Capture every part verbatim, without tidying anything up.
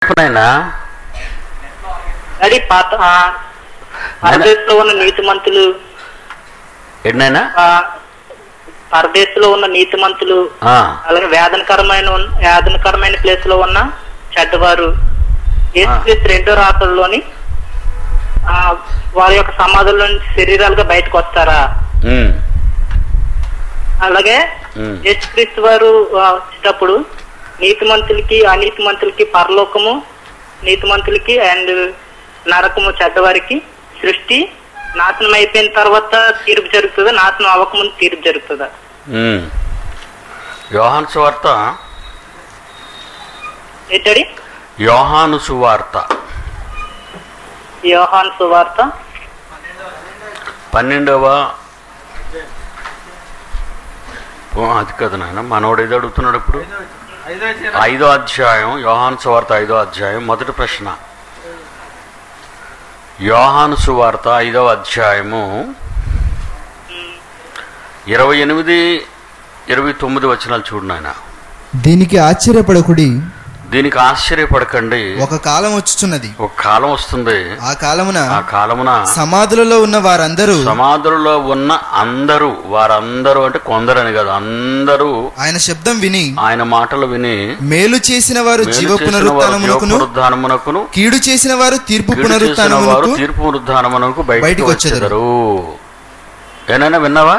అది పాత పరదేశంలో ఉన్న నీతిమంతులు ఏంటైనా పరదేశంలో ఉన్న నీతిమంతులు అలాగే వేదనకరమైన వేదనకరమైన ప్లేస్ లో ఉన్న చెడ్డవారు యేసుక్రీస్తు రెండో రాత్రుల్లోని ఆ వారి యొక్క సమాధుల్లో శరీరాలుగా బయటకు వస్తారా? అలాగే యేసుక్రీస్తు వారు వచ్చేటప్పుడు నీతిమంతులకి అనీతిమంతులకి పరలోకము, నీతిమంతులకి అండ్ నరకము చెడ్డవారికి సృష్టి నాశనం అయిపోయిన తర్వాత తీర్పు జరుగుతుందా, నాశనం అవ్వకముందు తీర్పు జరుగుతుందా? యోహాను సువార్త ఏంటడి? యోహాను సువార్త యోహాను సువార్త పన్నెండవ అది కదా నాయన మనోడు ఏదో అడుగుతున్నాడు ఇప్పుడు. ఐదో అధ్యాయం యోహాను సువార్త ఐదో అధ్యాయం మొదటి ప్రశ్న. యోహాను సువార్త ఐదవ అధ్యాయము ఇరవై ఎనిమిది ఇరవై తొమ్మిది వచనాలు చూడు నాయన. దీనికి ఆశ్చర్యపడకుడి, దీనికి ఆశ్చర్యపడకండి, ఒక కాలం వచ్చుచున్నది, ఒక కాలం వస్తుంది, ఆ కాలమున ఆ కాలమున సమాధులలో ఉన్న వారందరూ సమాధులలో ఉన్న అందరూ వారందరూ అంటే కొందరని కదా, అందరూ ఆయన శబ్దం విని ఆయన మాటలు విని మేలు చేసిన వారు జీవ పునరుత్థానమునకును కీడు చేసిన వారు తీర్పు పునరుత్థానమునకు తీర్పు పునరుత్థానమునకు బయటికి వచ్చెదరు. ఏనైనా విన్నావా?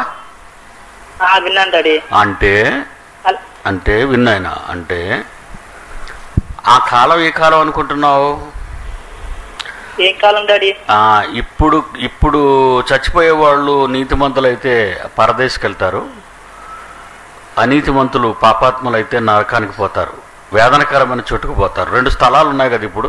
అంటే అంటే విన్నాయినా అంటే ఆ కాలం ఏ కాలం అనుకుంటున్నావు? ఏ కాలం డాడీ? ఇప్పుడు ఇప్పుడు చచ్చిపోయే వాళ్ళు నీతిమంతులు అయితే పరదేశకి వెళ్తారు, అనీతిమంతులు పాపాత్ములు అయితే నరకానికి పోతారు, వేదనకరమైన చోటుకు పోతారు. రెండు స్థలాలు ఉన్నాయి కదా ఇప్పుడు.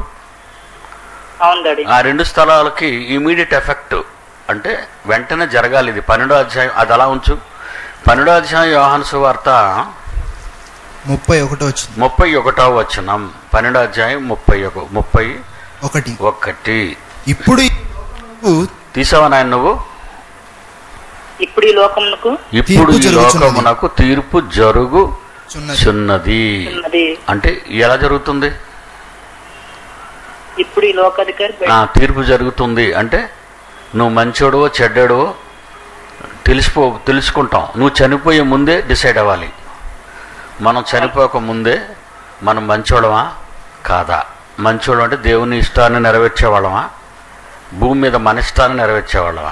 ఆ రెండు స్థలాలకి ఇమీడియట్ ఎఫెక్ట్ అంటే వెంటనే జరగాలి. ఇది పన్నెండో అధ్యాయం, అది అలా ఉంచు. పన్నెండో అధ్యాయం యోహాను సువార్త ముప్పై ఒకటో వచ్చింది ముప్పై ఒకటో వచనం. పన్నెండో అధ్యాయం ముప్పై ఒక ముప్పై ఒకటి ఒకటి ఇప్పుడు తీసావా నాయన నువ్వు? ఇప్పుడు ఈ లోకమునకు ఇప్పుడు ఈ లోకమునకు తీర్పు జరుగు చున్నది అంటే ఎలా జరుగుతుంది? ఇప్పుడు ఈ లోకాధికారి తీర్పు జరుగుతుంది అంటే నువ్వు మంచోడో చెడ్డడో తెలిసిపో తెలుసుకుంటాం. నువ్వు చనిపోయే ముందే డిసైడ్ అవ్వాలి. మనం చనిపోక ముందే మనం మంచోళ్ళమా కాదా? మంచోళ్ళం అంటే దేవుని ఇష్టాన్ని నెరవేర్చేవాళ్ళమా, భూమి మీద మన ఇష్టాన్ని నెరవేర్చేవాళ్ళమా?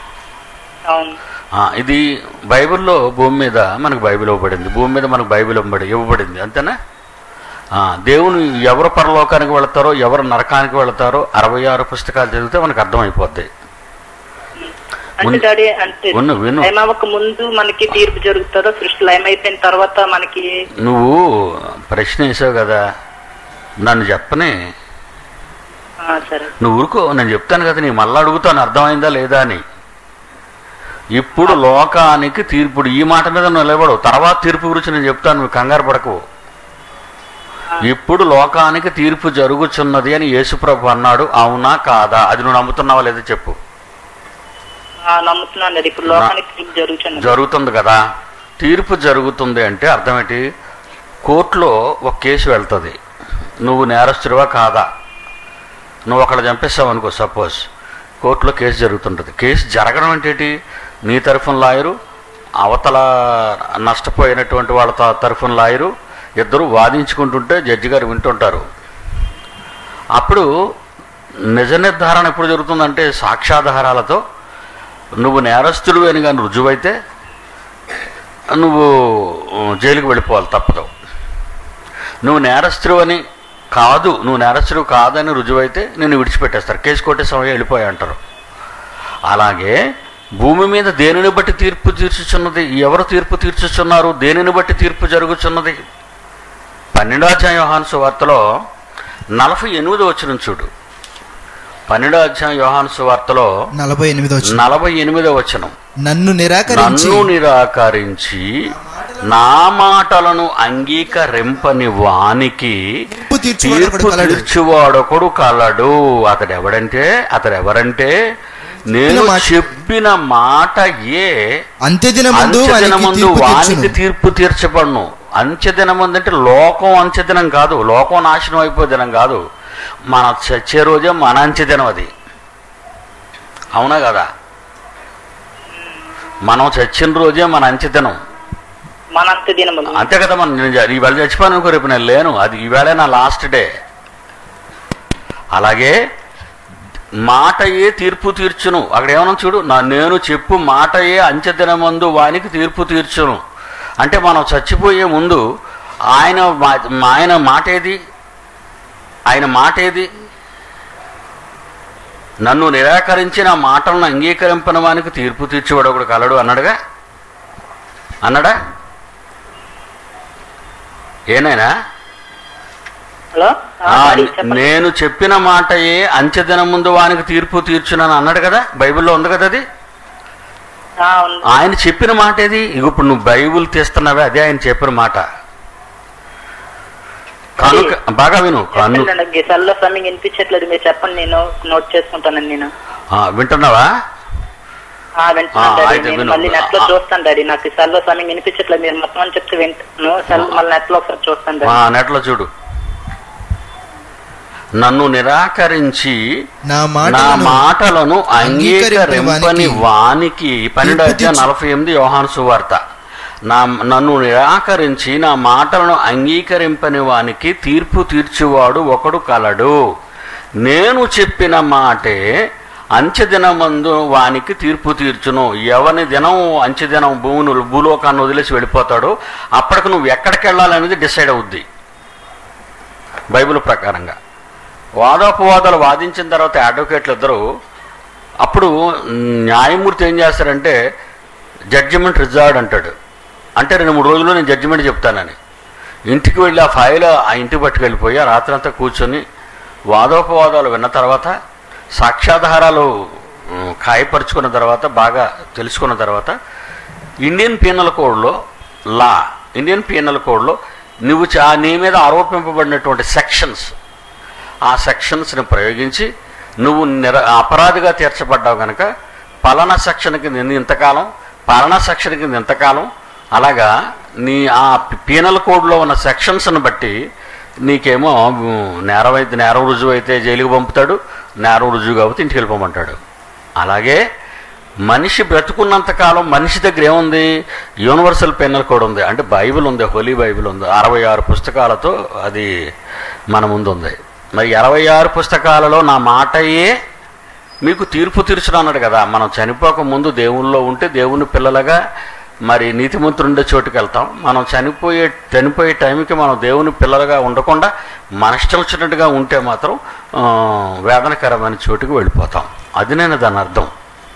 ఇది బైబిల్లో భూమి మీద మనకు బైబిల్ ఇవ్వబడింది, భూమి మీద మనకు బైబిల్ ఇవ్వబడి ఇవ్వబడింది అంతేనా? దేవుని ఎవరు పరలోకానికి వెళతారో ఎవరు నరకానికి వెళతారో అరవై ఆరు పుస్తకాలు చదివితే మనకు అర్థమైపోద్ది. ముందు మనకి తీర్పు జరుగుతుందో సృష్టి లయం అయిపోయిన తర్వాత మనకి? నువ్వు ప్రశ్న వేసావు కదా, నన్ను చెప్పనే. నువ్వు ఊరుకో, నేను చెప్తాను కదా, నీ మళ్ళీ అడుగుతాను అర్థమైందా లేదా అని. ఇప్పుడు లోకానికి తీర్పుడు ఈ మాట మీద నిలబడు, తర్వాత తీర్పు గురించి నేను చెప్తాను, నువ్వు కంగారు పడకు. ఇప్పుడు లోకానికి తీర్పు జరుగుచున్నది అని యేసుప్రభు అన్నాడు, అవునా కాదా? అది నువ్వు నమ్ముతున్నావా లేదా చెప్పు. జరుగుతుంది కదా. తీర్పు జరుగుతుంది అంటే అర్థం ఏంటి? కోర్టులో ఒక కేసు వెళ్తుంది, నువ్వు నేరస్తుడివా కాదా, నువ్వు ఒకళ్ళు చంపేస్తావు అనుకో సపోజ్, కోర్టులో కేసు జరుగుతుంటుంది. కేసు జరగడం అంటే నీ తరఫున లాయరు, అవతల నష్టపోయినటువంటి వాళ్ళ తరఫున లాయరు ఇద్దరు వాదించుకుంటుంటే జడ్జి గారు వింటుంటారు. అప్పుడు నిజ నిర్ధారణ ఎప్పుడు జరుగుతుందంటే సాక్ష్యాధారాలతో. నువ్వు నేరస్తుడు అని కానీ రుజువైతే నువ్వు జైలుకి వెళ్ళిపోవాలి, తప్పదు. నువ్వు నేరస్తుడు అని కాదు, నువ్వు నేరస్తుడు కాదని రుజువైతే నేను విడిచిపెట్టేస్తారు, కేసు కొట్టే సమయం వెళ్ళిపోయి అంటారు. అలాగే భూమి మీద దేనిని బట్టి తీర్పు తీర్చుచున్నది, ఎవరు తీర్పు తీర్చుచున్నారు, దేనిని బట్టి తీర్పు జరుగుచున్నది? పన్నెండో అధ్యాయం యోహాను సువార్తలో నలభై ఎనిమిదో వచనం చూడు. పన్నెండో అధ్యాయం యోహాను సువార్తలో నలభై ఎనిమిదో నలభై ఎనిమిదో వచనం. నన్ను నిరాకరించి నన్ను నిరాకరించి నా మాటలను అంగీకరింపని వానికి తీర్పు తీర్చువాడొకడు కలడు. అతడెవడంటే అతడెవరంటే నేను చెప్పిన మాట ఏ అంత్యదినమందు వానికి తీర్పు తీర్చబడును. అంత్యదినం ఉందంటే లోకం అంత్యదినం కాదు, లోకం నాశనం అయిపోయే దినం కాదు, మన చచ్చే రోజే మన అంత్యదినం. అది అవునా కదా? మనం చచ్చిన రోజే మన అంత్యదినం, మన అంత్యదినం అంతే కదా. మనం ఈవేళ చచ్చిపోయాను అనుకో, రేపు నేను లేను, అది ఈవేళ నా లాస్ట్ డే. అలాగే మాటయే తీర్పు తీర్చును, అక్కడ ఏమన్నా చూడు, నా నేను చెప్పు మాటయే అంత్యదినమందు వానికి తీర్పు తీర్చును. అంటే మనం చచ్చిపోయే ముందు ఆయన ఆయన మాట ఏది? ఆయన మాట ఏది? నన్ను నిరాకరించిన మాటలను అంగీకరింపని వానికి తీర్పు తీర్చేవాడు ఒకడు కలడు అన్నాడుగా, అన్నాడా? ఏనైనా నేను చెప్పిన మాటయే అంత్యదినం ముందు వానికి తీర్పు తీర్చునని అన్నాడు కదా, బైబిల్లో ఉంది కదా అది. ఆయన చెప్పిన మాట ఏది? ఇప్పుడు నువ్వు బైబిల్ తీస్తున్నావే, అదే ఆయన చెప్పిన మాట. కనుక బాగా విను. వినిపించట్లేదు, మీరు చెప్పండి, నేను నోట్ చేసుకుంటానండి. నేను వింటున్నావా? మళ్ళీ నెట్ లో చూస్తాను డాడీ, నాకు సెల్లో సమయం వినిపించట్లేదు, మీరు మొత్తం అని చెప్తే వింటాను. సెల్ మళ్ళీ నెట్ లో ఒకసారి చూస్తాను. నెట్ లో చూడు. నన్ను నిరాకరించి నా మాటలను అంగీకరింపని వానికి, పన్నెండు అధ్యాయం నలభై ఎనిమిది యోహాను సువార్త. నా నన్ను నిరాకరించి నా మాటలను అంగీకరింపని వానికి తీర్పు తీర్చువాడు ఒకడు కలడు. నేను చెప్పిన మాటే అంత్యదినమందు వానికి తీర్పు తీర్చును. ఎవని దినం అంత్యదినం భూమును భూలోకాన్ని వదిలేసి వెళ్ళిపోతాడో అప్పటికి నువ్వు ఎక్కడికి వెళ్ళాలనేది డిసైడ్ అవుద్ది బైబిల్ ప్రకారంగా. వాదోపవాదాలు వాదించిన తర్వాత అడ్వకేట్లు ఇద్దరు అప్పుడు న్యాయమూర్తి ఏం చేస్తారంటే జడ్జిమెంట్ రిజర్వ్డ్ అంటాడు. అంటే రెండు మూడు రోజుల్లో నేను జడ్జిమెంట్ చెప్తానని ఇంటికి వెళ్ళి ఆ ఫైల్ ఆ ఇంటికి పట్టుకెళ్ళిపోయి ఆ రాత్రంతా కూర్చొని వాదోపవాదాలు విన్న తర్వాత సాక్ష్యాధారాలు ఖాయపరుచుకున్న తర్వాత బాగా తెలుసుకున్న తర్వాత ఇండియన్ పీనల్ కోడ్లో లా ఇండియన్ పీనల్ కోడ్లో నువ్వు చా నీ మీద ఆరోపింపబడినటువంటి సెక్షన్స్ ఆ సెక్షన్స్ని ప్రయోగించి నువ్వు నిర అపరాధిగా తీర్చబడ్డావు కనుక పలానా సెక్షన్ కింద ఇంతకాలం, పలానా సెక్షన్ కింద ఇంతకాలం, అలాగా నీ ఆ పీనల్ కోడ్లో ఉన్న సెక్షన్స్ని బట్టి నీకేమో నేరం అయితే నేరం రుజువు అయితే జైలుకి పంపుతాడు, నేరం రుజువు కాబట్టి ఇంటికి వెళ్ళిపోమంటాడు. అలాగే మనిషి బ్రతుకున్నంతకాలం మనిషి దగ్గర ఏముంది? యూనివర్సల్ పీనల్ కోడ్ ఉంది, అంటే బైబిల్ ఉంది, హోలీ బైబిల్ ఉంది, అరవై ఆరు పుస్తకాలతో అది మన ముందు ఉంది. మరి అరవై ఆరు పుస్తకాలలో నా మాటయే మీకు తీర్పు తీర్చును అన్నాడు కదా. మనం చనిపోక ముందు దేవుల్లో ఉంటే దేవుని పిల్లలుగా మరి నీతిమంతులుండే చోటుకి వెళ్తాం. మనం చనిపోయే చనిపోయే టైంకి మనం దేవుని పిల్లలుగా ఉండకుండా మన ఇష్టం వచ్చినట్టుగా ఉంటే మాత్రం వేదనకరమైన చోటుకి వెళ్ళిపోతాం. అది నేను దాని అర్థం.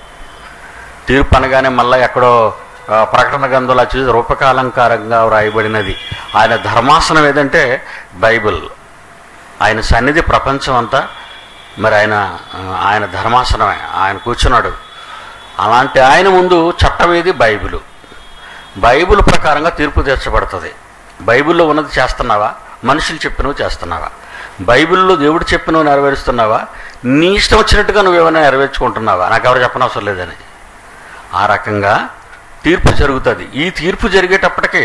తీర్పు అనగానే మళ్ళీ ఎక్కడో ప్రకటన గ్రంథంలో చూసి రూపకాలంకారంగా వ్రాయబడినది. ఆయన ధర్మాసనం ఏదంటే బైబిల్, ఆయన సన్నిధి ప్రపంచం అంతా మరి ఆయన ఆయన ధర్మాసనమే, ఆయన కూర్చున్నాడు. అలాంటి ఆయన ముందు చట్టం ఏది? బైబిలు. బైబిల్ ప్రకారంగా తీర్పు తీర్చబడుతుంది. బైబిల్లో ఉన్నది చేస్తున్నావా? మనుషులు చెప్పినవి చేస్తున్నావా? బైబిల్లో దేవుడు చెప్పినవి నెరవేరుస్తున్నావా? నీ ఇష్టం వచ్చినట్టుగా నువ్వేమైనా నెరవేర్చుకుంటున్నావా? నాకు ఎవరు చెప్పనవసరం లేదని. ఆ రకంగా తీర్పు జరుగుతుంది. ఈ తీర్పు జరిగేటప్పటికీ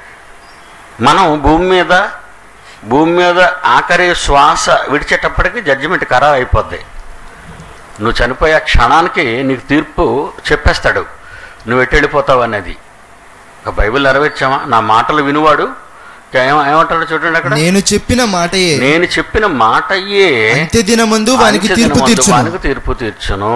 మనం భూమి మీద భూమి మీద ఆఖరి శ్వాస విడిచేటప్పటికి జడ్జిమెంట్ ఖరారు అయిపోద్ది. నువ్వు చనిపోయే క్షణానికి నీకు తీర్పు చెప్పేస్తాడు, నువ్వు ఎటు వెళ్ళిపోతావు అనేది. ఒక బైబిల్ నెరవేర్చామా? నా మాటలు వినువాడు ఏమంటాడు చూడండి అక్కడ, నేను చెప్పిన మాటయే నేను చెప్పిన మాటయే అంత్యదినమందు వానికి తీర్పు తీర్చును వానికి తీర్పు తీర్చును.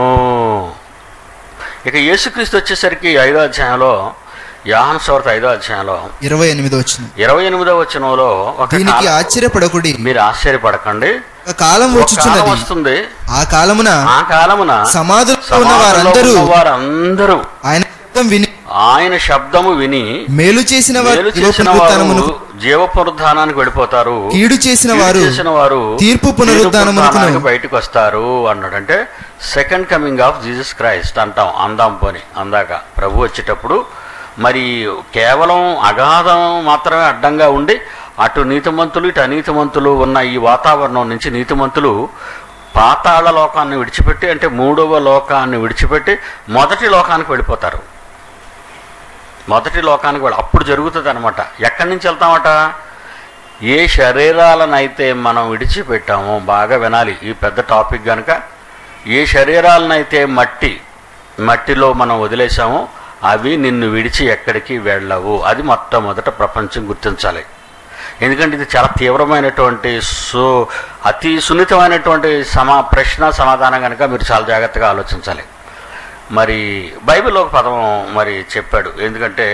ఇక యేసుక్రీస్తు వచ్చేసరికి ఐదో అధ్యాయంలో, యోహాను సువార్త ఐదో అధ్యాయంలో ఇరవై ఎనిమిదో వచనం ఇరవై ఎనిమిదో వచనంలో దీనికి ఆశ్చర్యపడకుడి, మీరు ఆశ్చర్యపడకండి, కాలం వచ్చుచున్నది, వస్తుంది ఆ కాలమున ఆ కాలమున సమాధుల్లో ఉన్న వారందరూ వారందరూ ఆయన శబ్దం విని ఆయన శబ్దము విని మేలు చేసిన వారు జీవ పునరుద్ధానానికి వెళ్ళిపోతారు, కీడు చేసిన వారు చేసిన వారు తీర్పు పునరుద్ధానానికి బయటకు వస్తారు అన్నాడు. అంటే second coming of Jesus Christ అంటాం, అందాం పోని అందాక ప్రభు వచ్చేటప్పుడు మరి కేవలం అగాధం మాత్రమే అడ్డంగా ఉండి అటు నీతిమంతులు ఇటు అనీతిమంతులు ఉన్న ఈ వాతావరణం నుంచి నీతిమంతులు పాతాళ లోకాన్ని విడిచిపెట్టి, అంటే మూడవ లోకాన్ని విడిచిపెట్టి మొదటి లోకానికి వెళ్ళిపోతారు. మొదటి లోకానికి వెళ్ళి అప్పుడు జరుగుతుంది అనమాట. ఎక్కడి నుంచి వెళ్తామట? ఏ శరీరాలనైతే మనం విడిచిపెట్టామో, బాగా వినాలి ఈ పెద్ద టాపిక్ కనుక, ఏ శరీరాలనైతే మట్టి మట్టిలో మనం వదిలేసామో అవి నిన్ను విడిచి ఎక్కడికి వెళ్ళవు. అది మొట్టమొదట ప్రపంచం గుర్తించాలి. ఎందుకంటే ఇది చాలా తీవ్రమైనటువంటి సో అతి సున్నితమైనటువంటి సమా ప్రశ్న సమాధానం కనుక మీరు చాలా జాగ్రత్తగా ఆలోచించాలి. మరి బైబిల్లో ఒక పదం మరి చెప్పాడు. ఎందుకంటే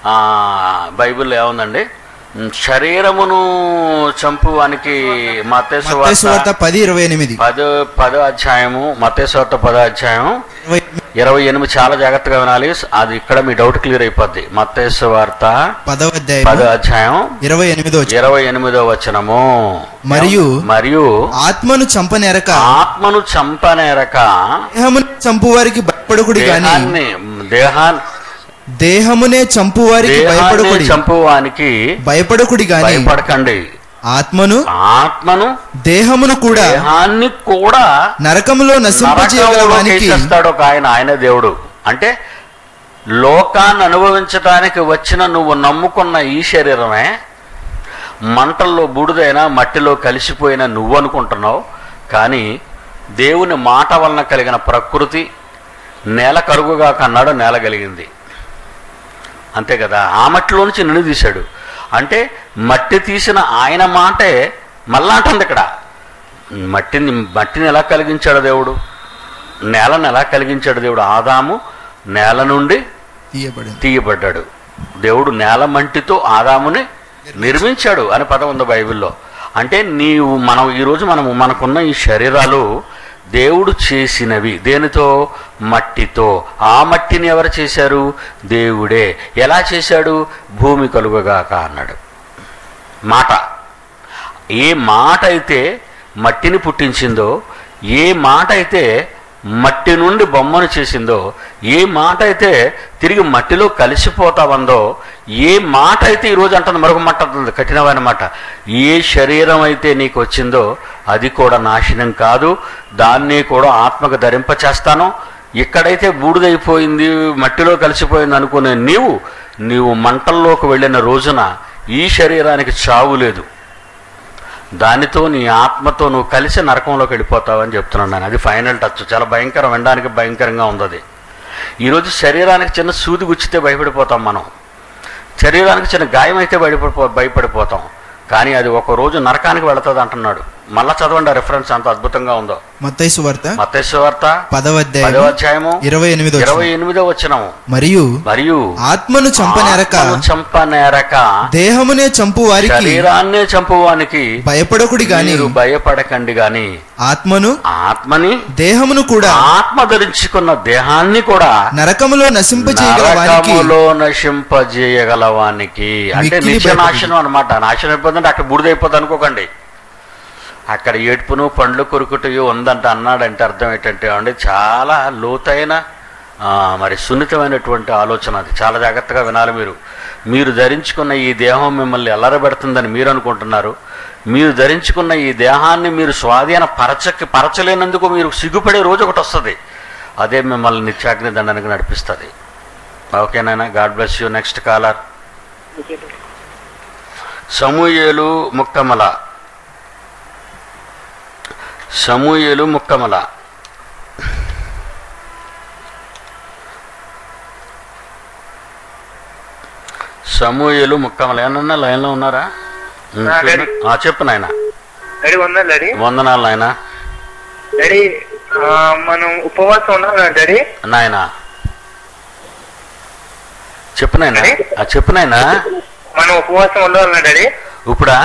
బైబిల్లో ఏముందండి, శరీరమును చంపువానికి మత్తయి సువార్త పది ఇరవై ఎనిమిది పదో పదో అధ్యాయము మత్తయి సువార్త పదో అధ్యాయం ఇరవై ఎనిమిది చాలా జాగ్రత్తగా వినాలి. అది ఇక్కడ మీ డౌట్ క్లియర్ అయిపోద్ది. మత్తయి సువార్త పదో అధ్యాయం పదో అధ్యాయం ఇరవై ఎనిమిదో ఇరవై ఎనిమిదో వచనము. మరియు మరియు ఆత్మను చంపనేరక ఆత్మను చంపనేరక దేహమును చంపువారికి భయపడకుడి గాని దేహాన్ని దేహమునే చంపువారికి భయపడకుడి చంపువానికి భయపడకుడి గాని భయపడకండి. ఆత్మను ఆత్మను దేహమును కూడా దేహాన్ని కూడా నరకములో నశింపజేయగలవానికి చేస్తాడు ఒక ఆయన. ఆయన దేవుడు. అంటే లోకాన్ని అనుభవించడానికి వచ్చిన నువ్వు నమ్ముకున్న ఈ శరీరమే మంటల్లో బూడిదైనా మట్టిలో కలిసిపోయిన నువ్వు అనుకుంటున్నావు. కానీ దేవుని మాట వలన కలిగిన ప్రకృతి నేల కరుగుగా కన్నాడు, నేల కలిగింది. అంతే కదా. ఆ మట్టిలో నుంచి నిన్ను తీశాడు. అంటే మట్టి తీసిన ఆయన మాటే మళ్ళా అంటుంది ఇక్కడ. మట్టిని మట్టిని ఎలా కలిగించాడు దేవుడు? నేలను ఎలా కలిగించాడు దేవుడు? ఆదాము నేల నుండి తీయబడ్డాడు. దేవుడు నేల మంటితో ఆదాముని నిర్మించాడు అనే పదం ఉంది బైబిల్లో. అంటే నీవు మనం ఈరోజు మనము మనకున్న ఈ శరీరాలు దేవుడు చేసినవి. దేనితో? మట్టితో. ఆ మట్టిని ఎవరు చేశారు? దేవుడే. ఎలా చేశాడు? భూమి కలుగగాక అన్నాడు. మాట. ఏ మాట అయితే మట్టిని పుట్టించిందో, ఏ మాట అయితే మట్టి నుండి బొమ్మను చేసిందో, ఏ మాట అయితే తిరిగి మట్టిలో కలిసిపోతావందో, ఏ మాట అయితే ఈరోజు అంటుంది, మరొక మాట అంటుంది కఠినమైన మాట, ఏ శరీరం అయితే నీకు వచ్చిందో అది కూడా నాశనం కాదు, దాన్ని కూడా ఆత్మకు ధరింపచేస్తాను. ఎక్కడైతే బూడిదైపోయింది, మట్టిలో కలిసిపోయింది అనుకునే నీవు నీవు మంటల్లోకి వెళ్ళిన రోజున ఈ శరీరానికి చావు లేదు. దానితో నీ ఆత్మతో నువ్వు కలిసి నరకంలోకి వెళ్ళిపోతావని చెప్తున్నాను నేను. అది ఫైనల్ టచ్. చాలా భయంకరం, వినడానికి భయంకరంగా ఉంది అది. ఈరోజు శరీరానికి చిన్న సూది గుచ్చితే భయపడిపోతాం మనం. శరీరానికి చిన్న గాయం అయితే భయపడిపో భయపడిపోతాం కానీ అది ఒక రోజు నరకానికి వెళుతుంది అంటున్నాడు. మళ్ళా చదవండి ఆ రిఫరెన్స్ ఎంత అద్భుతంగా ఉందో. మత్తయి సువార్త మత్తయి సువార్త పదవ అధ్యాయము ఇరవై ఎనిమిదో ఇరవై ఎనిమిదో వచనము. మరియు మరియు ఆత్మను చంపనేరక చంపనేరక దేహమునే చంపు వారికి శరీరాన్నే చంపువానికి భయపడకుడి గాని భయపడకండి గాని ఆత్మను ఆత్మని దేహమును కూడా ఆత్మ ధరించుకున్న దేహాన్ని కూడా నరకములో నశింపజేయగలవానికి నరకములో నశింపజేయగలవానికి. అంటే నిత్య నాశనం అనమాట. నాశనం అయిపోతుందంటే అక్కడ బూడిదైపోతుంది అనుకోకండి. అక్కడ ఏడ్పును పండ్లు కొరుకుటయు ఉందంట అన్నాడంటే అర్థం ఏంటంటే అండి, చాలా లోతైన మరి సున్నితమైనటువంటి ఆలోచన అది. చాలా జాగ్రత్తగా వినాలి మీరు. మీరు ధరించుకున్న ఈ దేహం మిమ్మల్ని ఎల్లరబెడుతుందని మీరు అనుకుంటున్నారు. మీరు ధరించుకున్న ఈ దేహాన్ని మీరు స్వాధీన పరచకి పరచలేనందుకు మీరు సిగ్గుపడే రోజు ఒకటి వస్తుంది. అదే మిమ్మల్ని నిత్యాగ్ని దండానికి నడిపిస్తుంది. ఓకేనా? God bless you. Next caller Samuyelu Mukkamala. Samuyelu Mukkamala. Samuyelu Mukkamala. ఏమన్నా లైన్లో ఉన్నారా? చెప్పు నాయన. వందనాలు నాయన. మనం ఉపవాసం ఉన్నాం డాడీ. నాయన చెప్పు నాయన. చెప్పు నాయన. మనం ఉపవాసం ఉండాలన్నా డాడీ ఇప్పుడా?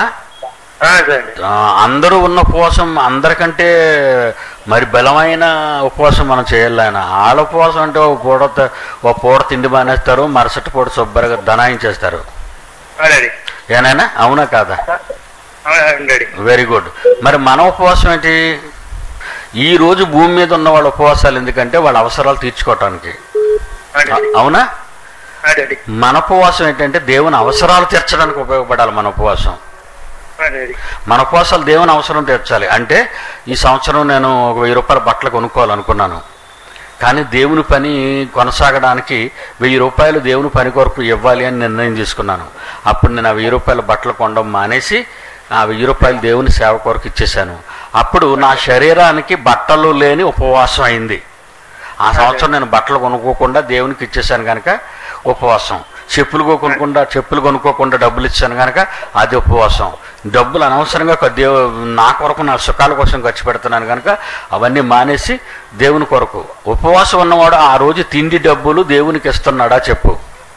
అందరూ ఉన్న ఉపవాసం అందరికంటే మరి బలమైన ఉపవాసం మనం చేయాలి ఆయన. ఆడ ఉపవాసం అంటే ఒక పూట ఒక పూట తిండి మానేస్తారు, మరుసటి పూట శుభ్రంగా దనాయించేస్తారు. ఏనాయనా? అవునా కాదా? Very good. మరి మన ఉపవాసం ఏంటి? ఈ రోజు భూమి మీద ఉన్న వాళ్ళ ఉపవాసాలు ఎందుకంటే వాళ్ళ అవసరాలు తీర్చుకోవటానికి. అవునా? మన ఉపవాసం ఏంటంటే దేవుని అవసరాలు తీర్చడానికి ఉపయోగపడాలి. మన ఉపవాసం మన ఉపవాసాలు దేవుని అవసరం తీర్చాలి. అంటే ఈ సంవత్సరం నేను ఒక వెయ్యి రూపాయల బట్టలు కొనుక్కోవాలనుకున్నాను, కానీ దేవుని పని కొనసాగడానికి వెయ్యి రూపాయలు దేవుని పని కొరకు ఇవ్వాలి అని నిర్ణయం తీసుకున్నాను. అప్పుడు నేను ఆ వెయ్యి రూపాయల బట్టలు కొనడం మానేసి ఆ వెయ్యి రూపాయలు దేవుని సేవ కొరకు ఇచ్చేశాను. అప్పుడు నా శరీరానికి బట్టలు లేని ఉపవాసం అయింది. ఆ సంవత్సరం నేను బట్టలు కొనుక్కోకుండా దేవునికి ఇచ్చేసాను కనుక ఉపవాసం. చెప్పులు కొనుక్కోకుండా చెప్పులు కొనుక్కోకుండా డబ్బులు ఇచ్చాను కనుక అది ఉపవాసం. డబ్బులు అనవసరంగా దేవు నా కొరకు నా సుఖాల కోసం ఖర్చు పెడుతున్నాను కనుక అవన్నీ మానేసి దేవుని కొరకు. ఉపవాసం ఉన్నవాడు ఆ రోజు తిండి డబ్బులు దేవునికి ఇస్తున్నాడా చెప్పు?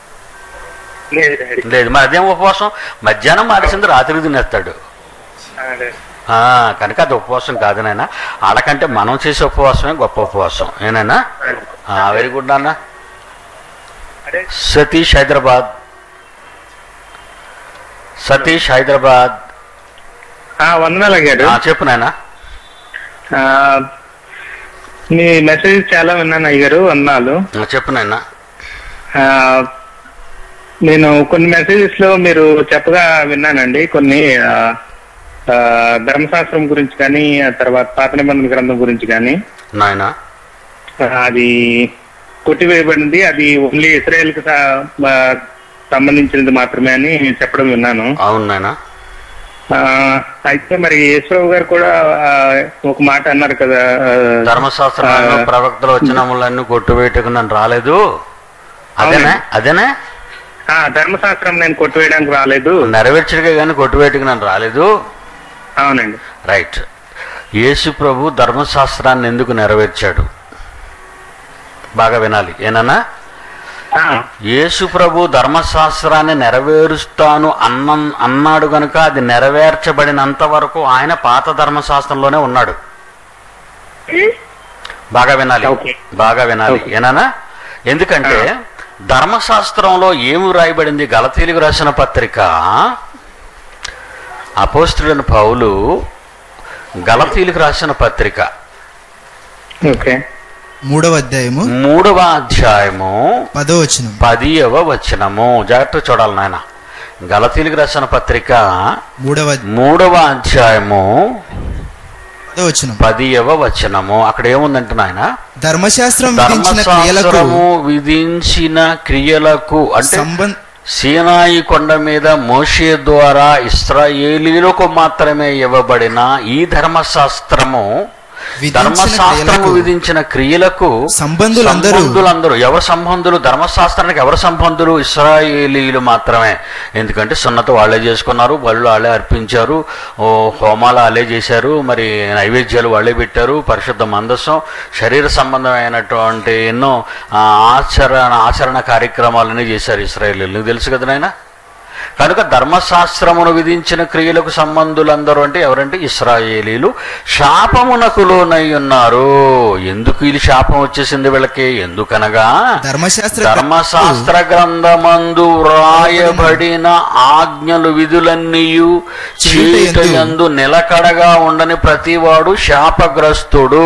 లేదు. మరి అదేం ఉపవాసం? మధ్యాహ్నం మానేసింది రాత్రికి తినేస్తాడు కనుక అది ఉపవాసం కాదు నాయన. వాళ్ళకంటే మనం చేసే ఉపవాసమే గొప్ప ఉపవాసం. ఏనైనా వెరీ గుడ్ నాన్న. సతీష్ హైదరాబాద్. సతీష్ హైదరాబాద్. వందనాలు గారు. చెప్పు నాయన. మీ మెసేజ్ చాలా విన్నాను అయ్యారు. వందనాలు. చెప్పు నాయన. నేను కొన్ని మెసేజెస్ లో మీరు చెప్పగా విన్నానండి. కొన్ని ధర్మశాస్త్రం గురించి కానీ, ఆ తర్వాత పాత నిబంధన గ్రంథం గురించి కానీ నాయన అది కొట్టివేయబడింది, అది ఓన్లీ ఇస్రాయేల్ కి సంబంధించినది మాత్రమే అని చెప్పడం విన్నాను. అవును నాయన. అయితే మరి యేసురావు గారు కూడా ఒక మాట అన్నారు కదా, ధర్మశాస్త్రంలో ప్రవక్తలు వచనములన్నీ కొట్టువేయటకు నన్ను రాలేదు. అదేనా? అదేనా? ధర్మశాస్త్రం నేను కొట్టువేయడానికి రాలేదు, నెరవేర్చడికే కానీ కొట్టువేయటకు నన్ను రాలేదు. అవునండి. రైట్. యేసు ప్రభు ధర్మశాస్త్రాన్ని ఎందుకు నెరవేర్చాడు? బాగా వినాలి. ఏనన్నా? యేసు ప్రభు ధర్మశాస్త్రాన్ని నెరవేరుస్తాను అన్న అన్నాడు గనుక అది నెరవేర్చబడినంత వరకు ఆయన పాత ధర్మశాస్త్రంలోనే ఉన్నాడు. బాగా వినాలి, బాగా వినాలి. ఏనన్నా? ఎందుకంటే ధర్మశాస్త్రంలో ఏమి రాయబడింది? గలతీయులకు రాసిన పత్రిక అపోస్తలుడైన పౌలు గలతీయులకు రాసిన పత్రిక మూడవ అధ్యాయము మూడవ అధ్యాయము పదో వచనం పదియవ వచనము. జాగ్రత్త చూడాలి నాయన. గలతీయులకు రాసిన పత్రిక మూడవ మూడవ అధ్యాయము వచనం పదియవ వచనము. అక్కడ ఏముందంటే నాయన, ధర్మశాస్త్రం ధర్మశాస్త్రము విధించిన క్రియలకు అంటే సీనాయి కొండ మీద మోషే ద్వారా ఇశ్రాయేలీయులకు మాత్రమే ఇవ్వబడిన ఈ ధర్మశాస్త్రము ధర్మశాస్త్రము విధించిన క్రియలకు సంబంధులందరూ ఎవరు సంబంధులు? ధర్మశాస్త్రానికి ఎవరు సంబంధులు? ఇశ్రాయేలీయులు మాత్రమే. ఎందుకంటే సున్నత వాళ్ళే చేసుకున్నారు, వాళ్ళు వాళ్ళే అర్పించారు, హోమాలు వాళ్ళే చేశారు, మరి నైవేద్యాలు వాళ్ళే పెట్టారు, పరిశుద్ధ మందసం, శరీర సంబంధమైనటువంటి ఎన్నో ఆచరణ ఆచరణ కార్యక్రమాలన్నీ చేశారు ఇశ్రాయేలీయులు. నీకు తెలుసు కదా నాయన. కనుక ధర్మశాస్త్రమును విధించిన క్రియలకు సంబంధులందరూ అంటే ఎవరంటే ఇశ్రాయేలీలు శాపమునకు లోనై ఉన్నారు. ఎందుకు వీళ్ళు శాపం వచ్చేసింది వీళ్ళకి? ఎందుకనగా ధర్మశాస్త్ర గ్రంథమందు వ్రాయబడిన ఆజ్ఞలు విధులన్నీయు చీటయందు నిలకడగా ఉండని ప్రతివాడు శాపగ్రస్తుడు.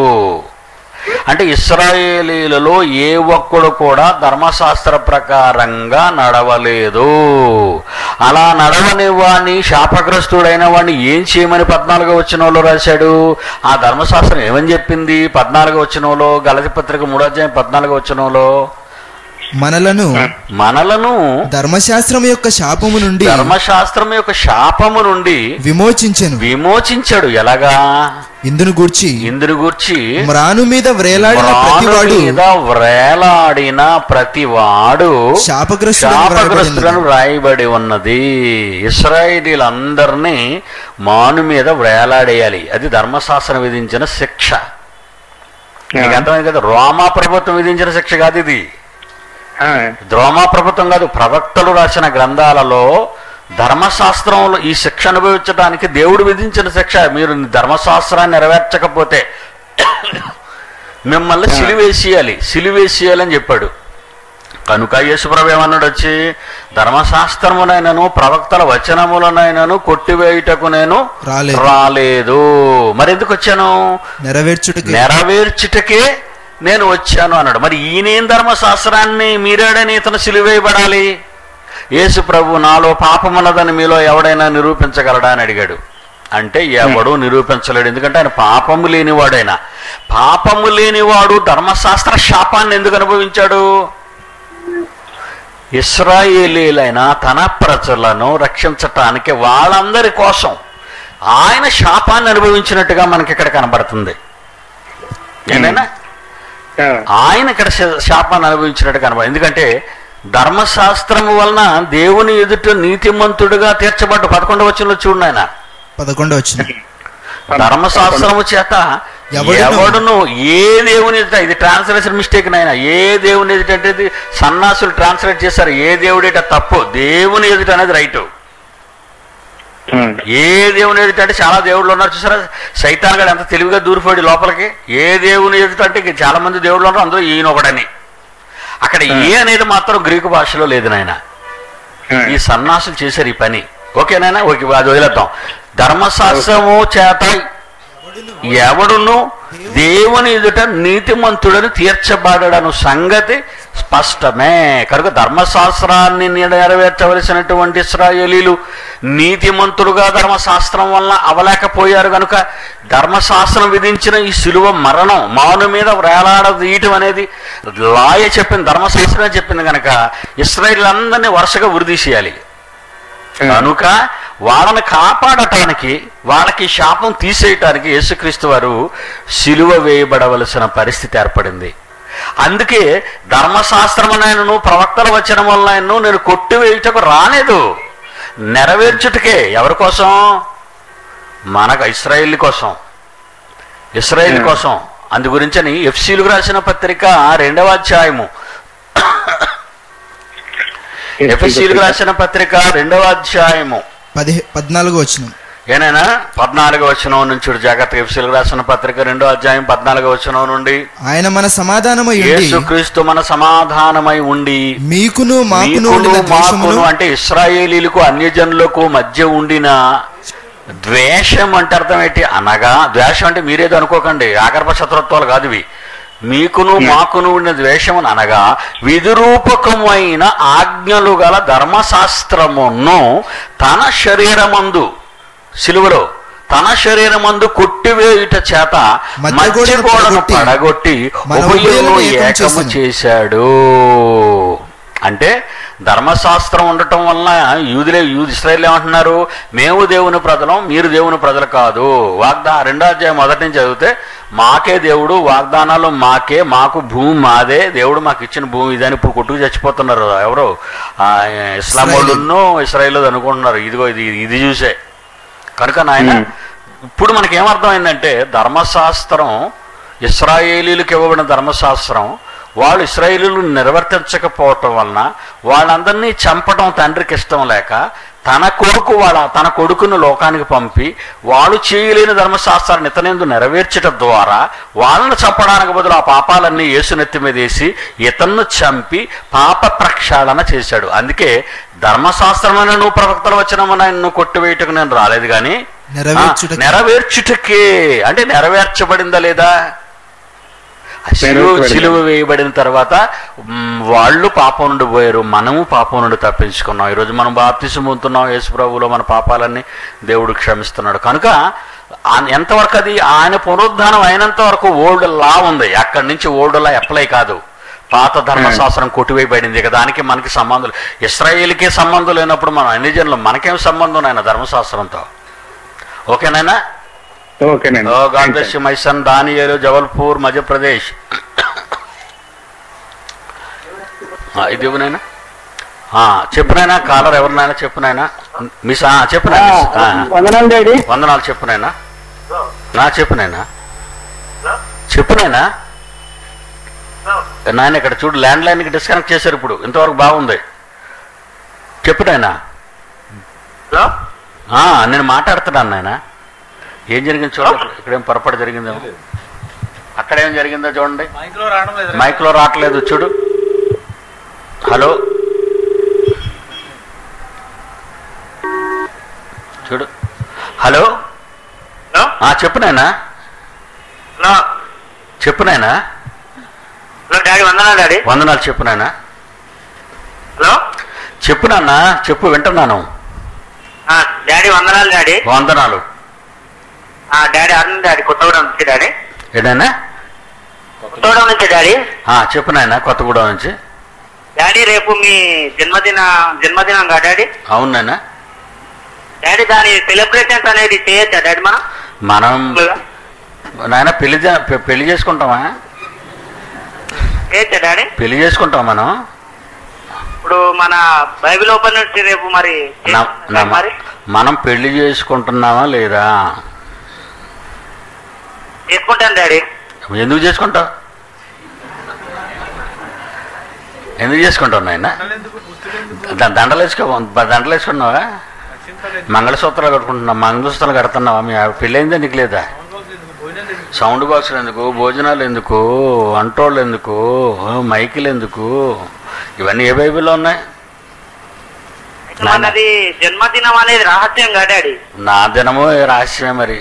అంటే ఇశ్రాయేలీలలో ఏ ఒక్కడు కూడా ధర్మశాస్త్ర ప్రకారంగా నడవలేదు. అలా నడవని వాడిని, శాపగ్రస్తుడైన వాడిని ఏం చేయమని పద్నాలుగో వచనంలో రాశాడు? ఆ ధర్మశాస్త్రం ఏమని చెప్పింది? పద్నాలుగో వచనంలో, గలతీ పత్రిక మూడో అధ్యాయం పద్నాలుగో వచనంలో మనలను మనలను ధర్మశాస్త్రం యొక్క శాపము నుండి ధర్మశాస్త్రం యొక్క శాపము నుండి విమోచించెను విమోచించాడు. ఎలాగా? ఇందును గూర్చి ఇందును గూర్చి మ్రాను మీద వ్రేలాడిన ప్రతివాడు మీద వ్రేలాడిన ప్రతివాడు శాపగ్రస్తులను రాయబడి ఉన్నది. ఇశ్రాయేలీలందరినీ మాను మీద వ్రేలాడేయాలి. అది ధర్మశాస్త్రం విధించిన శిక్ష. నీకు అర్థమైంది కదా? రోమా ప్రభుత్వం విధించిన శిక్ష కాదు ఇది. రోమా ప్రభుత్వం కాదు, ప్రవక్తలు రాసిన గ్రంథాలలో ధర్మశాస్త్రంలో ఈ శిక్ష అనుభవించడానికి దేవుడు విధించిన శిక్ష. మీరు ధర్మశాస్త్రాన్ని నెరవేర్చకపోతే మిమ్మల్ని సిలివేసేయాలి, సిలివేసేయాలని చెప్పాడు. కనుక యేసుప్రభు ఏమన్నాడు వచ్చి, ధర్మశాస్త్రమునైనను ప్రవక్తల వచనములనైనను కొట్టివేయుటకు నేను రాలేదు. మరి ఎందుకు వచ్చాను? నెరవేర్చుటకే నెరవేర్చుటకే నేను వచ్చాను అన్నాడు. మరి ఈయనేం ధర్మశాస్త్రాన్ని మీరేడని ఇతను సిలువేయబడాలి? యేసు ప్రభు నాలో పాపమున్నదని మీలో ఎవడైనా నిరూపించగలడా అని అడిగాడు. అంటే ఎవడు నిరూపించలేడు, ఎందుకంటే ఆయన పాపము లేనివాడైనా. పాపము లేనివాడు ధర్మశాస్త్ర శాపాన్ని ఎందుకు అనుభవించాడు? ఇశ్రాయేలీలైన తన ప్రజలను రక్షించటానికి వాళ్ళందరి కోసం ఆయన శాపాన్ని అనుభవించినట్టుగా మనకి ఇక్కడ కనబడుతుంది. ఏమైనా ఆయన ఇక్కడ శాపాన్ని అనుభవించినట్టు కనబడు. ఎందుకంటే ధర్మశాస్త్రము వలన దేవుని ఎదుట నీతిమంతుడుగా తీర్చబడ్డ పదకొండవ వచనంలో చూడండి. ఆయన పదకొండవ వచనం, ధర్మశాస్త్రము చేత ఎవడును ఏ దేవుని ఎదుట, ఇది ట్రాన్స్లేషన్ మిస్టేక్ నాయన, ఏ దేవుని ఎదుట అంటే ఇది సన్నాసులు ట్రాన్స్లేట్ చేశారు, ఏ దేవుడేట తప్పు, దేవుని ఎదుట అనేది రైటు. ఏ దేవుని ఎదుట అంటే చాలా దేవుళ్ళు ఉన్నారు చూసారా, సైతాన్ గారు ఎంత తెలివిగా దూరిపోయాడు లోపలికి. ఏ దేవుని ఎదుట అంటే చాలా మంది దేవుళ్ళు ఉన్నారు, అందులో ఈయన ఒకడని. అక్కడ ఏ అనేది మాత్రం గ్రీకు భాషలో లేదు నాయన. ఈ సన్నాసులు చేశారు ఈ పని. ఓకేనాయన, ఓకే, అది వదిలేద్దాం. ధర్మశాస్త్రము చేత ఎవడును దేవుని ఎదుట నీతిమంతుడని తీర్చబడను సంగతి స్పష్టమే. కనుక ధర్మశాస్త్రాన్ని నెరవేర్చవలసినటువంటి ఇశ్రాయేలీలు నీతిమంతుడుగా ధర్మశాస్త్రం వల్ల అవలేకపోయారు కనుక ధర్మశాస్త్రం విధించిన ఈ శిలువ మరణం మాను మీద వేలాడదీయటం అనేది లాయ చెప్పింది, ధర్మశాస్త్రమే చెప్పింది కనుక ఇశ్రాయేలీలందరినీ వరుసగా ఉరిదీసేయాలి. కనుక వాళ్ళని కాపాడటానికి, వాళ్ళకి శాపం తీసేయటానికి యేసుక్రీస్తు వారు శిలువ వేయబడవలసిన పరిస్థితి ఏర్పడింది. అందుకే ధర్మశాస్త్రమునైనను ప్రవక్తల వచనం వలన నేను కొట్టివేయుటకు రాలేదు, నెరవేర్చుటకే. ఎవరి కోసం? మనకు ఇశ్రాయేల్ కోసం, ఇశ్రాయేల్ కోసం. అందు గురించని ఎఫ్సీలకు రాసిన పత్రిక రెండవ అధ్యాయము ఎఫెసీయులకు రాసిన పత్రిక రెండవ అధ్యాయము పది పద్నాలుగో వచనం. ఏనైనా పద్నాలుగో వచనం నుంచి జాగ్రత్త. ఎఫెసీయులకు రాసిన పత్రిక రెండో అధ్యాయం పద్నాలుగో వచనం నుండి, ఆయన మన సమాధానమై ఉండి, యేసుక్రీస్తు మన సమాధానమై ఉండి మీకును మాకును మాకును అంటే ఇశ్రాయేలీలకు అన్యజనులకు మధ్య ఉండిన ద్వేషం అంటే అర్థం ఏంటి అనగా, ద్వేషం అంటే మీరేదో అనుకోకండి, ఆగర్భ శత్రుత్వాలు కాదు ఇవి. మీకును మాకును ఉన్న ద్వేషమును అనగా విధిరూపకమైన ఆజ్ఞలు గల ధర్మశాస్త్రమును తన శరీరమందు, శిలువలో తన శరీరమందు కొట్టివేయుట చేత మధ్య గోడను పడగొట్టి ఉభయులను ఏకము చేశాడు. అంటే ధర్మశాస్త్రం ఉండటం వలన యూదులే యూదు ఇశ్రాయేలు ఏమంటున్నారు, మేము దేవుని ప్రజలం, మీరు దేవుని ప్రజలు కాదు. వాగ్దా రెండో అధ్యాయం మొదటి నుంచి చదివితే మాకే దేవుడు, వాగ్దానాలు మాకే, మాకు భూమి మాదే, దేవుడు మాకు ఇచ్చిన భూమి ఇదని ఇప్పుడు కొట్టుకు చచ్చిపోతున్నారు ఎవరు, ఇస్లాం వాళ్ళను ఇశ్రాయేలు అనుకుంటున్నారు. ఇదిగో ఇది ఇది చూసే. కనుక నాయన ఇప్పుడు మనకేమర్థమైందంటే ధర్మశాస్త్రం, ఇశ్రాయేలీలకు ఇవ్వబడిన ధర్మశాస్త్రం వాళ్ళు ఇశ్రాయేలీలు నిర్వర్తించకపోవటం వలన వాళ్ళందరినీ చంపడం తండ్రికి ఇష్టం లేక తన కొడుకు వాళ్ళ తన కొడుకును లోకానికి పంపి వాళ్ళు చేయలేని ధర్మశాస్త్రాన్ని ఇతనేందు నెరవేర్చడం ద్వారా వాళ్ళని చంపడానికి బదులు ఆ పాపాలన్నీ యేసునెత్తి మీద వేసి ఇతన్ను చంపి పాప ప్రక్షాళన చేశాడు. అందుకే ధర్మశాస్త్రమైన నువ్వు ప్రవక్తల వచనమున నువ్వు కొట్టివేయటకు నేను రాలేదు కానీ నెరవేర్చుటకే. అంటే నెరవేర్చబడిందా లేదా? సిలువ వేయబడిన తర్వాత వాళ్ళు పాపం నుండి పోయారు, మనము పాపం నుండి తప్పించుకున్నాం. ఈరోజు మనం బాప్తిసం పొందుతున్నాం, యేసు ప్రభువులో మన పాపాలన్నీ దేవుడు క్షమిస్తున్నాడు. కనుక ఎంతవరకు అది ఆయన పునరుద్ధానం అయినంత వరకు ఓల్డ్ లా ఉంది, అక్కడి నుంచి ఓల్డ్ లా అప్లై కాదు. పాత ధర్మశాస్త్రం కొట్టివేయబడింది ఇక దానికి మనకి సంబంధం, ఇశ్రాయేలుకే సంబంధం లేనప్పుడు మనం అన్ని జనులు మనకేం సంబంధం నాయన ధర్మశాస్త్రంతో. ఓకేనాయనా? God bless you my son Daniyelu, Jabalpur, Madhya Pradesh. ఇది ఇవ్వనైనా చెప్పునైనా కాలర్ ఎవరినైనా చెప్పునైనా మిస్ చెప్పునైనా వందనాలు చెప్పునైనా నా చెప్పునైనా చెప్పునైనా నాయన ఇక్కడ చూడు ల్యాండ్ లైన్కి డిస్కనెక్ట్ చేశారు ఇప్పుడు, ఇంతవరకు బాగుంది. చెప్పునైనా నేను మాట్లాడుతున్నాను నాయన. ఏం జరిగింది చూడండి, ఇక్కడేం పొరపాటు జరిగిందేమో, అక్కడేం జరిగిందో చూడండి. మైక్లో రావట్లేదు చూడు. హలో చూడు, హలో చెప్పు నాయనా, చెప్పు నాయనా. వందనాలు చెప్పు నాయనా. చెప్పు నాన్న, చెప్పు వింటున్నాను. డాడీ వందనాలు. డాడీ వందనాలు. డాడీ అరుణ్ డాడీ కొత్తగూడెం నుంచి డాడీ. ఏడైనా కొత్తగూడెం నుంచి డాడీ. చెప్పు నాయన, కొత్తగూడెం నుంచి. డాడీ రేపు మీ జన్మదిన జన్మదినం కదా డాడీ? అవును నాయన. డాడీ దాని సెలబ్రేషన్స్ అనేది చేయొచ్చా డాడీ మనం? మనం నాయన పెళ్లి పెళ్లి చేసుకుంటామా? చేయొచ్చా డాడీ? పెళ్లి చేసుకుంటాం మనం. ఇప్పుడు మన బైబిల్ ఓపెన్ నుంచి రేపు మరి మరి మనం పెళ్లి చేసుకుంటున్నామా లేదా? చేసుకుంటాను డాడీ. ఎందుకు చేసుకుంటావు? ఎందుకు చేసుకుంటావు నాయన? దండలు వేసుకో, దండలు వేసుకున్నావా? మంగళసూత్రాలు కట్టుకుంటున్నావు, మంగళసూత్రాలు కడుతున్నావా? మీ పెళ్ళయిందా నీకు లేదా? సౌండ్ బాక్సులు ఎందుకు, భోజనాలు ఎందుకు, వంటోళ్ళు ఎందుకు, మైకులు ఎందుకు? ఇవన్నీ ఏ బైబిల్లో ఉన్నాయి? మనది జన్మదినం అనేది రహస్యం కదా డాడీ? నా దినము రహస్యమే. మరి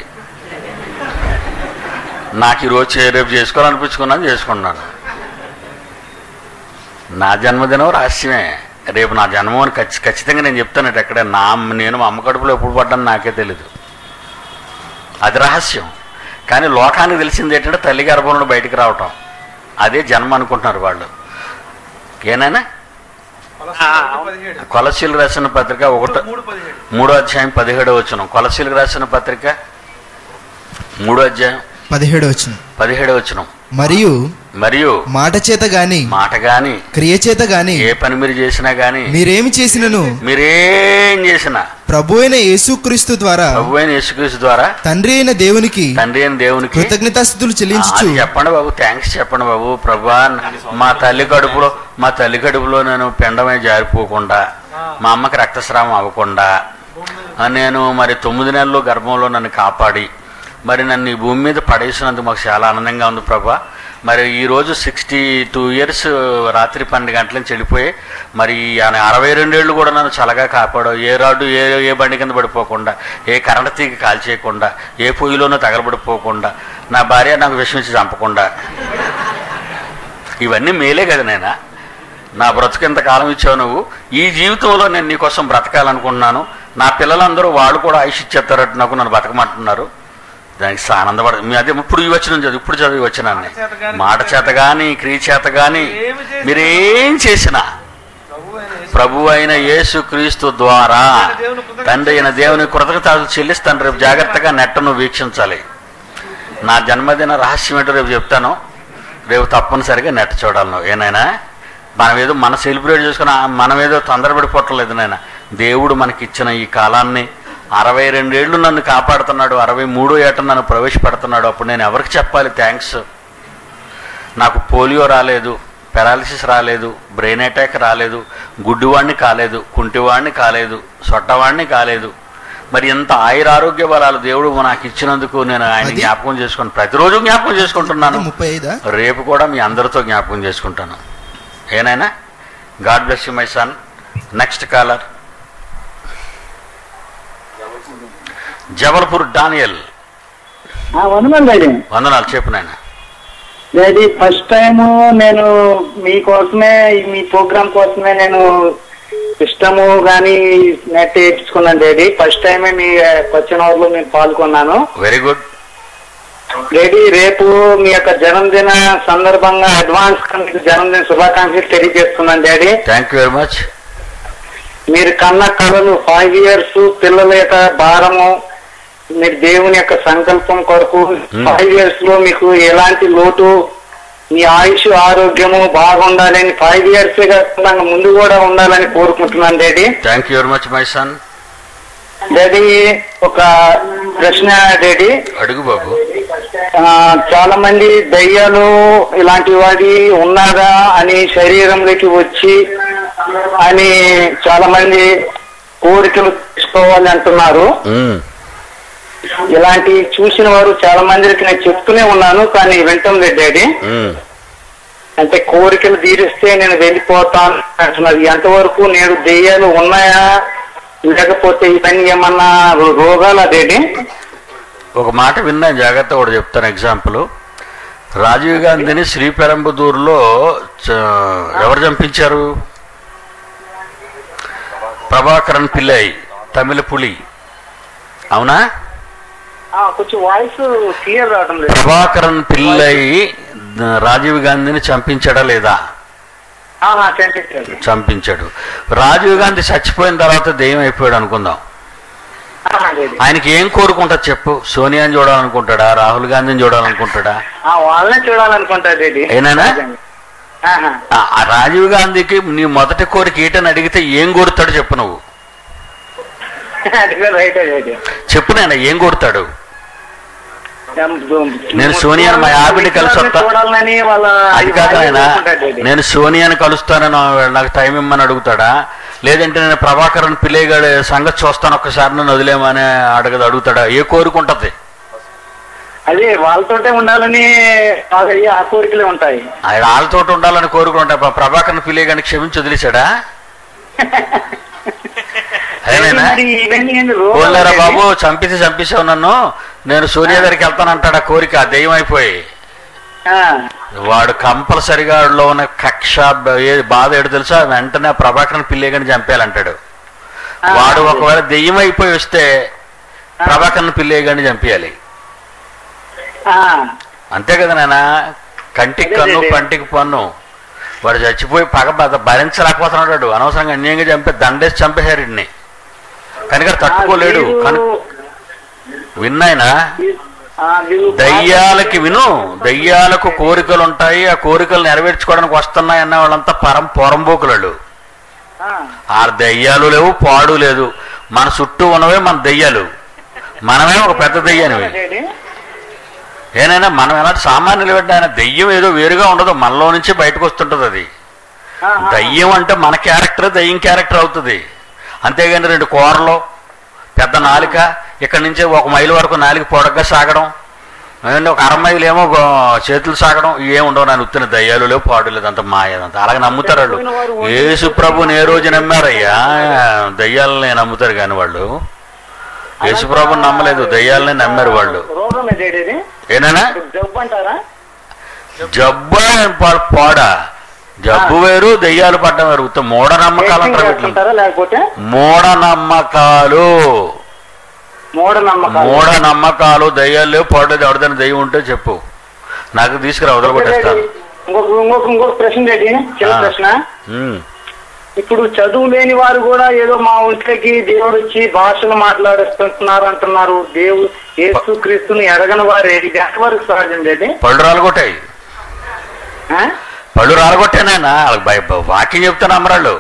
నాకు ఈరోజు రేపు చేసుకోవాలనిపించుకున్నాను, చేసుకున్నాను. నా జన్మదినం రహస్యమే. రేపు నా జన్మం అని ఖచ్చి ఖచ్చితంగా నేను చెప్తాను. ఎక్కడ నా నేను మా అమ్మ కడుపులో ఎప్పుడు పడ్డాను నాకే తెలీదు. అది రహస్యం. కానీ లోకానికి తెలిసింది ఏంటంటే తల్లి గర్భంలో బయటికి రావటం, అదే జన్మ అనుకుంటున్నారు వాళ్ళు. ఏనైనా కొలసీలకు రాసిన పత్రిక ఒకటో మూడో అధ్యాయం పదిహేడో వచనం. కొలసీలకు రాసిన పత్రిక మూడో అధ్యాయం పదిహేడో వచనం పదిహేడో వచనం. మరియు మరియు మాట చేత గాని మాట గాని క్రియ చేత గాని ఏ పని మీరు చేసినా గాని మీరేమి చేసినను మీరేం చేసినా ప్రభు అయిన యేసుక్రీస్తు ద్వారా ప్రభు అయిన యేసుక్రీస్తు ద్వారా తండ్రి అయిన దేవునికి తండ్రి అయిన దేవునికి కృతజ్ఞతాస్తుతులు చెల్లించు. చెప్పండి బాబు, థ్యాంక్స్ చెప్పండి బాబు. ప్రభువా, మా తల్లి కడుపులో మా తల్లి కడుపులో నేను పిండమే జారిపోకుండా, మా అమ్మకి రక్తస్రావం అవ్వకుండా, నేను మరి తొమ్మిది నెలలు గర్భంలో నన్ను కాపాడి మరి నన్ను ఈ భూమి మీద పడేసినందుకు మాకు చాలా ఆనందంగా ఉంది ప్రభా. మరి ఈరోజు సిక్స్టీ టూ ఇయర్స్ రాత్రి పన్నెండు గంటల నుంచి వెళ్ళిపోయి మరి అరవై రెండేళ్ళు కూడా నన్ను చల్లగా కాపాడావు. ఏ రాడ్డు ఏ ఏ బండి కింద పడిపోకుండా, ఏ కరెంట్ తీగ కాల్చేయకుండా, ఏ పొయ్యిలోనూ తగలబడిపోకుండా, నా భార్య నాకు విషమించి చంపకుండా. ఇవన్నీ మేలే కదా నాయనా. నా బ్రతుకు ఇంతకాలం ఇచ్చావు నువ్వు. ఈ జీవితంలో నేను నీకోసం బ్రతకాలనుకుంటున్నాను. నా పిల్లలందరూ వాళ్ళు కూడా ఆయుష్ ఇచ్చేస్తారట్టు నాకు, నన్ను బతకమంటున్నారు. దానికి ఆనందపడ మీ అదే ఇప్పుడు ఈ వచ్చిన చదువు ఇప్పుడు చదివి వచ్చినాన్ని మాట చేత కానీ క్రియ చేత కానీ మీరేం చేసినా ప్రభు అయిన యేసు క్రీస్తు ద్వారా తండ్రి అయిన దేవుని కృతజ్ఞతలు చెల్లిస్తాను. రేపు జాగ్రత్తగా నెట్టను వీక్షించాలి. నా జన్మదిన రహస్యం ఏంటో రేపు చెప్తాను. రేపు తప్పనిసరిగా నెట్ చూడాలి నువ్వు. ఏనైనా మనం ఏదో మన సెలబ్రేట్ చేసుకుని మనం ఏదో తొందరపడిపోవట్లేదు నాయన. దేవుడు మనకిచ్చిన ఈ కాలాన్ని అరవై రెండేళ్లు నన్ను కాపాడుతున్నాడు, అరవై మూడో ఏట నన్ను ప్రవేశపెడుతున్నాడు. అప్పుడు నేను ఎవరికి చెప్పాలి థ్యాంక్స్? నాకు పోలియో రాలేదు, పెరాలిసిస్ రాలేదు, బ్రెయిన్ అటాక్ రాలేదు, గుడ్డివాడిని కాలేదు, కుంటివాడిని కాలేదు, సొట్టవాడిని కాలేదు. మరి ఎంత ఆయుర ఆరోగ్య బలాలు దేవుడు నాకు ఇచ్చినందుకు నేను ఆయన జ్ఞాపకం చేసుకుని ప్రతిరోజు జ్ఞాపకం చేసుకుంటున్నాను. రేపు కూడా మీ అందరితో జ్ఞాపకం చేసుకుంటాను. ఏనైనా god bless you my son. Next caller Jabalpur Daniel. వందనాలు డాడీ. వందనాలు. చెప్పు నాయన. డాడీ ఫస్ట్ టైం నేను మీకోసమే మీ ప్రోగ్రామ్ కోసమే నేను సిస్టము కానీ నెట్ వేయించుకున్నాను డాడీ. ఫస్ట్ టైమే మీ క్వశ్చన్ అవర్ లో నేను పాల్గొన్నాను. Very good daddy. రేపు మీ యొక్క జన్మదిన సందర్భంగా అడ్వాన్స్ మీకు జన్మదిన శుభాకాంక్షలు తెలియజేస్తున్నాను daddy. Thank you very much. మీరు కన్న కళలు ఫైవ్ ఇయర్స్ పిల్లల యొక్క భారము, మీరు దేవుని యొక్క సంకల్పం కొరకు ఫైవ్ ఇయర్స్ లో మీకు ఎలాంటి లోటు, మీ ఆయుష్ ఆరోగ్యము బాగుండాలని ఫైవ్ ఇయర్స్ కాకుండా ముందు కూడా ఉండాలని కోరుకుంటున్నాను daddy. Thank you very much my son. Daddy ఒక ప్రశ్న డాడీ. అడుగు బాబు. చాలా మంది దయ్యాలు ఇలాంటి వాడి ఉన్నారా అని శరీరంలోకి వచ్చి అని చాలా మంది కోరికలు తీసుకోవాలి అంటున్నారు. ఇలాంటి చూసిన వారు చాలా మందికి నేను చెప్తూనే ఉన్నాను, కానీ వింటం లేదు డాడీ. అంటే కోరికలు తీరిస్తే నేను వెళ్ళిపోతాను అంటున్నారు. ఎంతవరకు నేను దెయ్యాలు ఉన్నాయా లేకపోతే ఇవన్నీ ఏమన్నా రోగాలా డాడీ? ఒక మాట విన్నా జాగ్రత్త కూడా చెప్తాను. ఎగ్జాంపుల్, రాజీవ్ గాంధీని శ్రీపెరంబదూరులో ఎవరు చంపించారు? ప్రభాకరన్ పిల్లై, తమిళ పులి. అవునా? కొంచెం వాయిస్ క్లియర్ రావడం లేదు. ప్రభాకరన్ పిల్లయి రాజీవ్ గాంధీని చంపించాడా లేదా? చంపించాడు. రాజీవ్ గాంధీ చచ్చిపోయిన తర్వాత దెయ్యం అయిపోయాడు అనుకుందాం. ఆయనకి ఏం కోరుకుంటాడు చెప్పు? సోనియాని చూడాలనుకుంటాడా? రాహుల్ గాంధీని చూడాలనుకుంటాడా? వాళ్ళనే చూడాలనుకుంటాడు. ఏనానా రాజీవ్ గాంధీకి నీ మొదటి కోరిక ఏంటని అడిగితే ఏం కోరుతాడు చెప్పు నువ్వు? చెప్పు నాయన ఏం కోరుతాడు? నేను సోనియాని మా ఆవిడ కలిసి వస్తా, అది కాదు ఆయన, నేను సోనియాని కలుస్తానని నాకు టైం ఇమ్మని అడుగుతాడా? లేదంటే నేను ప్రభాకరన్ పిల్లేగాడి సంగతి చూస్తాను ఒక్కసారి నన్ను వదిలేమని అడగదు అడుగుతాడా? ఏ కోరుకుంటది? అదే వాళ్ళతోటే ఉండాలని ఆ కోరికలే ఉంటాయి. ఆయన వాళ్ళతో ఉండాలని కోరుకుంటా. ప్రభాకరన్ పిల్లేగాడిని క్షమించి వదిలేశాడా? పోలేరా బాబు, చంపిసి చంపేసావు నన్ను, నేను సూర్య దగ్గరికి వెళ్తానంటాడు. ఆ కోరిక దెయ్యం అయిపోయి వాడు కంపల్సరిగా వాడిలో ఉన్న కక్ష ఏ బాధ ఏడు తెలుసా, వెంటనే ప్రభాకరన్ పిల్లేగాని చంపేయాలంటాడు. వాడు ఒకవేళ దెయ్యం అయిపోయి వస్తే ప్రభాకరన్ పిల్లేగాని చంపేయాలి. అంతే కదా నాయన? కంటికి కన్ను పంటికి పన్ను. వాడు చచ్చిపోయి పగ భరించలేకపోతున్నాడు. అనవసరంగా అన్యాయంగా చంపే దండేసి చంపేశారు ఇన్ని. కనుక తట్టుకోలేడు. విన్నాయినా? దయ్యాలకి విను, దయ్యాలకు కోరికలు ఉంటాయి. ఆ కోరికలు నెరవేర్చుకోవడానికి వస్తున్నాయి అన్న వాళ్ళంతా పరం పొరంబోకులు. ఆ దయ్యాలు లేవు, పాడు లేదు. మన చుట్టూ ఉన్నవే మన దయ్యాలు. మనమే ఒక పెద్ద దయ్యానివి. ఏనైనా మనం ఎలాంటి సామాన్యులు పెట్టిన ఆయన దెయ్యం ఏదో వేరుగా ఉండదు, మనలో నుంచి బయటకు వస్తుంటది. అది దయ్యం అంటే మన క్యారెక్టర్ దయ్యం క్యారెక్టర్ అవుతుంది. అంతేగాని రెండు కూరలు పెద్ద నాలిక ఇక్కడి నుంచి ఒక మైలు వరకు నాలిక పొడగ్గా సాగడం, ఒక అర మైలు ఏమో చేతులు సాగడం, ఇవేం ఉండవు. నేను ఉత్తిన దయ్యాలు లేవు, పాడు లేదు, అంత మాయదంతా. అలాగే నమ్ముతారు వాళ్ళు. యేసు ప్రభుని ఏ రోజు నమ్మారయ్యా? దయ్యాలని నమ్ముతారు కానీ వాళ్ళు యేసు ప్రభుని నమ్మలేదు, దయ్యాలనే నమ్మారు వాళ్ళు. ఏనా జబ్బు పాడా? జబ్బు వేరు, దెయ్యాలు పడ్డం వేరు. మూఢనమ్మకాలు అంటారు. లేకపోతే మూఢనమ్మకాలు మూఢనమ్మకాలు దయ్యాలు లేవు, పాడలేదు. ఎవరిదైనా దెయ్యం ఉంటే చెప్పు, నాకు తీసుకురా, వదలగొట్టేస్తాను. ఇంకొక ఇంకొక ప్రశ్న ఏంటి? చిన్న ప్రశ్న. ఇప్పుడు చదువు లేని వారు కూడా ఏదో మా ఒంట్లోకి దేవుడు వచ్చి భాషలు మాట్లాడేస్తున్నారు అంటున్నారు. దేవుడు యేసు క్రీస్తుని ఎరగని వారే ఇది ఎంతవరకు సహజం? లేదు, పళ్ళు రాలగొట్టాయి, పళ్ళు రాలగొట్టానైనా వాళ్ళకి వాక్యం చెప్తాను అమ్మరాళ్ళు.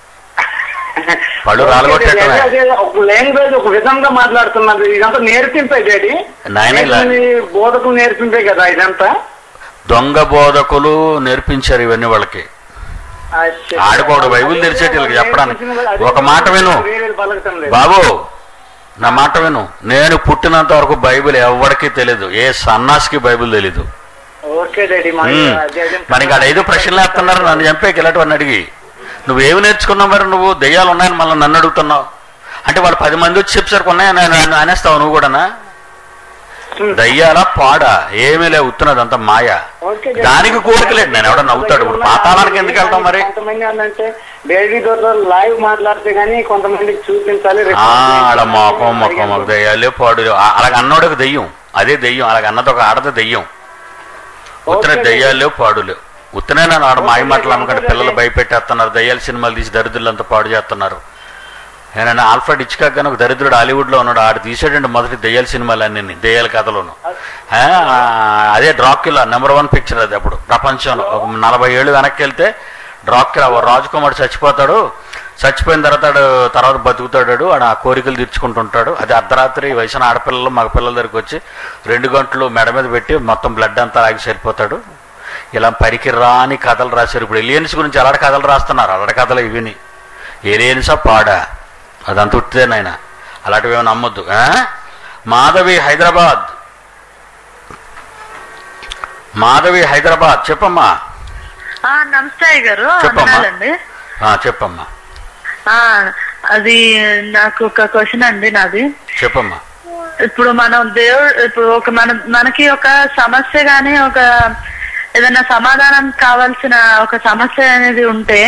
పళ్ళు రాలగొట్టాడు. ఒక లాంగ్వేజ్ ఒక విధంగా మాట్లాడుతున్నారు. ఇదంతా నేర్పింపే డాడీ, బోధకులు నేర్పింపే కదా ఇదంతా. దొంగ బోధకులు నేర్పించారు ఇవన్నీ వాళ్ళకి. ఆడుకోడు బైబిల్ తెరిచేటి వీళ్ళకి చెప్పడానికి. ఒక మాట విను బాబు, నా మాట విను. నేను పుట్టినంత వరకు బైబిల్ ఎవరికి తెలియదు, ఏ సన్నాసికి బైబిల్ తెలీదు. మనకి ఆడ ఐదు ప్రశ్నలు వేస్తున్నారు నన్ను చంపేకి ఇలాంటివన్నీ అడిగి. నువ్వేమి నేర్చుకున్నావు మరి? నువ్వు దెయ్యాలు ఉన్నాయని మళ్ళీ నన్ను అడుగుతున్నావు అంటే వాళ్ళు పది మంది వచ్చి చెప్పేసరికి ఉన్నాయని నేను అనేస్తావు నువ్వు కూడానా? దయ్యాల పాడా ఏమీ లేవు, ఉత్తున్నది అంతా మాయ. దానికి కోరికలేదు. నేను ఎవడన్నా నవ్వుతాడు. ఇప్పుడు పాతాళానికి ఎందుకు వెళ్తాం మరి? లైవ్ మాట్లాడితే గానీ కొంతమందికి చూపించాలి. ఆడ మొఖం మొఖం ఒక దయ్యాలే పాడు. అలాగ అన్నోడొక దెయ్యం, అదే దెయ్యం. అలాగ అన్నది ఒక ఆడది దెయ్యం. ఉత్తర దెయ్యాలు పాడు లేవు. ఉత్తనే నన్ను ఆడ మాయ మాటలు అమ్మకంటే పిల్లలు భయపెట్టేస్తున్నారు. దయ్యాల సినిమాలు తీసి దరిద్రులంతా పాడు చేస్తున్నారు. ఏనన్నా ఆల్ఫ్రెడ్ హిచ్కాక్ అని ఒక దరిద్రుడు హాలీవుడ్లో ఉన్నాడు. ఆడు తీసాడండి మొదటి దెయ్యాల సినిమాలు అన్నీ, దెయ్యాల కథలోను. అదే డ్రాక్యులా నెంబర్ వన్ పిక్చర్ అది. అప్పుడు ప్రపంచంలో ఒక నలభై ఏళ్ళు వెనక్కి వెళ్తే డ్రాక్యులా రాజకుమారుడు చచ్చిపోతాడు. చచ్చిపోయిన తర్వాత తర్వాత బతుకుతాడు. ఆడ ఆ కోరికలు తీర్చుకుంటుంటాడు. అది అర్ధరాత్రి వయసున ఆడపిల్లలు మగ పిల్లల దగ్గరికి వచ్చి రెండు గంటలు మెడ మీద పెట్టి మొత్తం బ్లడ్ అంతా ఆగి సరిపోతాడు. ఇలా పరికి రాని కథలు రాశారు. ఇప్పుడు ఎలియన్స్ గురించి అలాంటి కథలు రాస్తున్నారు. అలాంటి కథలు ఇవిని ఏలియన్సా పాడా అదంతా ఉట్టిదేనాయన. అలాంటివి ఏమైనా నమ్మొద్దు. మాధవి హైదరాబాద్, మాధవి హైదరాబాద్. చెప్పమ్మా. నమస్తే గారు. చెప్పమ్మా చెప్పమ్మా అది నాకు ఒక క్వశ్చన్ అండి నాది. చెప్పమ్మా. ఇప్పుడు మనం దేవుడు ఇప్పుడు ఒక మన మనకి ఒక సమస్య గానీ ఒక ఏదైనా సమాధానం కావాల్సిన ఒక సమస్య అనేది ఉంటే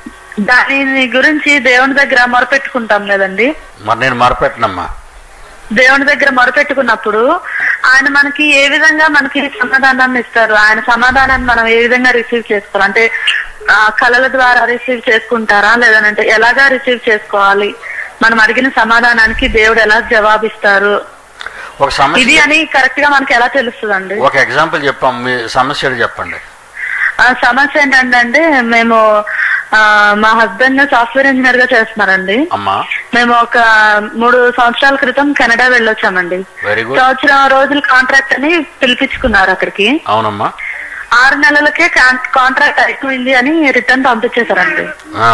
దాని గురించి దేవుని దగ్గర మొరపెట్టుకుంటాం కదండి. మరి నేను మొరపెట్టనమ్మా. దేవుని దగ్గర మొరపెట్టుకున్నప్పుడు ఆయన మనకి ఏ విధంగా మనకి సమాధానాన్ని ఇస్తారు, ఆయన సమాధానాన్ని మనం ఏ విధంగా రిసీవ్ చేసుకోవాలి అంటే ఆ కళల ద్వారా రిసీవ్ చేసుకుంటారా లేదంటే ఎలాగా రిసీవ్ చేసుకోవాలి, మనం అడిగిన సమాధానానికి దేవుడు ఎలా జవాబిస్తారు ఒక సమస్య ఇది అని కరెక్ట్ గా మనకి ఎలా తెలుస్తుందండి? ఒక ఎగ్జాంపుల్ చెప్పాం, మీ సమస్య చెప్పండి. ఆ సమస్య ఏంటంటే మేము మా హస్బెండ్ సాఫ్ట్వేర్ ఇంజనీర్ గా చేస్తున్నారండి. మేము ఒక మూడు సంవత్సరాల క్రితం కెనడా వెళ్ళొచ్చామండి. సంవత్సరం రోజులు కాంట్రాక్ట్ అని పిలిపించుకున్నారు అక్కడికి. అవునమ్మా. ఆరు నెలలకే కాంట్రాక్ట్ అయిపోయింది అని రిటర్న్ పంపించేశారండి.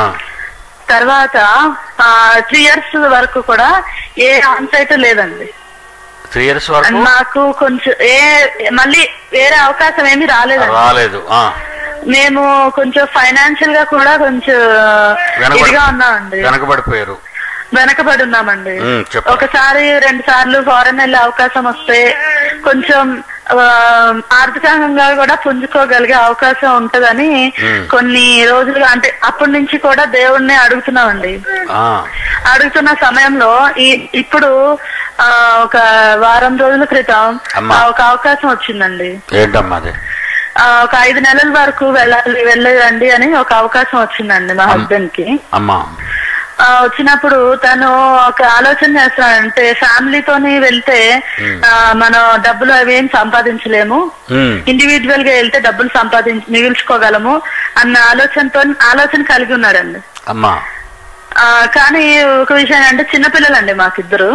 తర్వాత త్రీ ఇయర్స్ వరకు కూడా ఏ ఆన్సైట్ లేదండి. త్రీ ఇయర్స్ వరకు మాకు కొంచెం ఏ మళ్ళీ వేరే అవకాశం ఏమి రాలేదు రాలేదు మేము కొంచెం ఫైనాన్షియల్ గా కూడా కొంచెం ఇదిగా ఉన్నామండి, వెనకబడిపోయారు వెనకబడి ఉన్నామండి. ఒకసారి రెండు సార్లు ఫారెన్ వెళ్ళే అవకాశం వస్తే కొంచెం ఆర్థికంగా కూడా పుంజుకోగలిగే అవకాశం ఉంటదని కొన్ని రోజులుగా అంటే అప్పటి నుంచి కూడా దేవుణ్ణి అడుగుతున్నామండి. అడుగుతున్న సమయంలో ఈ ఇప్పుడు ఆ ఒక వారం రోజుల క్రితం ఒక అవకాశం వచ్చిందండి. ఒక ఐదు నెలల వరకు వెళ్ళాలి వెళ్ళండి అని ఒక అవకాశం వచ్చిందండి మా హస్బెండ్ కి. వచ్చినప్పుడు తను ఒక ఆలోచన చేస్తాడంటే ఫ్యామిలీతోని వెళ్తే మనం డబ్బులు అవి ఏం సంపాదించలేము, ఇండివిజువల్ గా వెళ్తే డబ్బులు సంపాదించి మిగిల్చుకోగలము అన్న ఆలోచనతో ఆలోచన కలిగి ఉన్నాడండి. కానీ ఒక విషయం అంటే చిన్నపిల్లలండి మాకిద్దరు,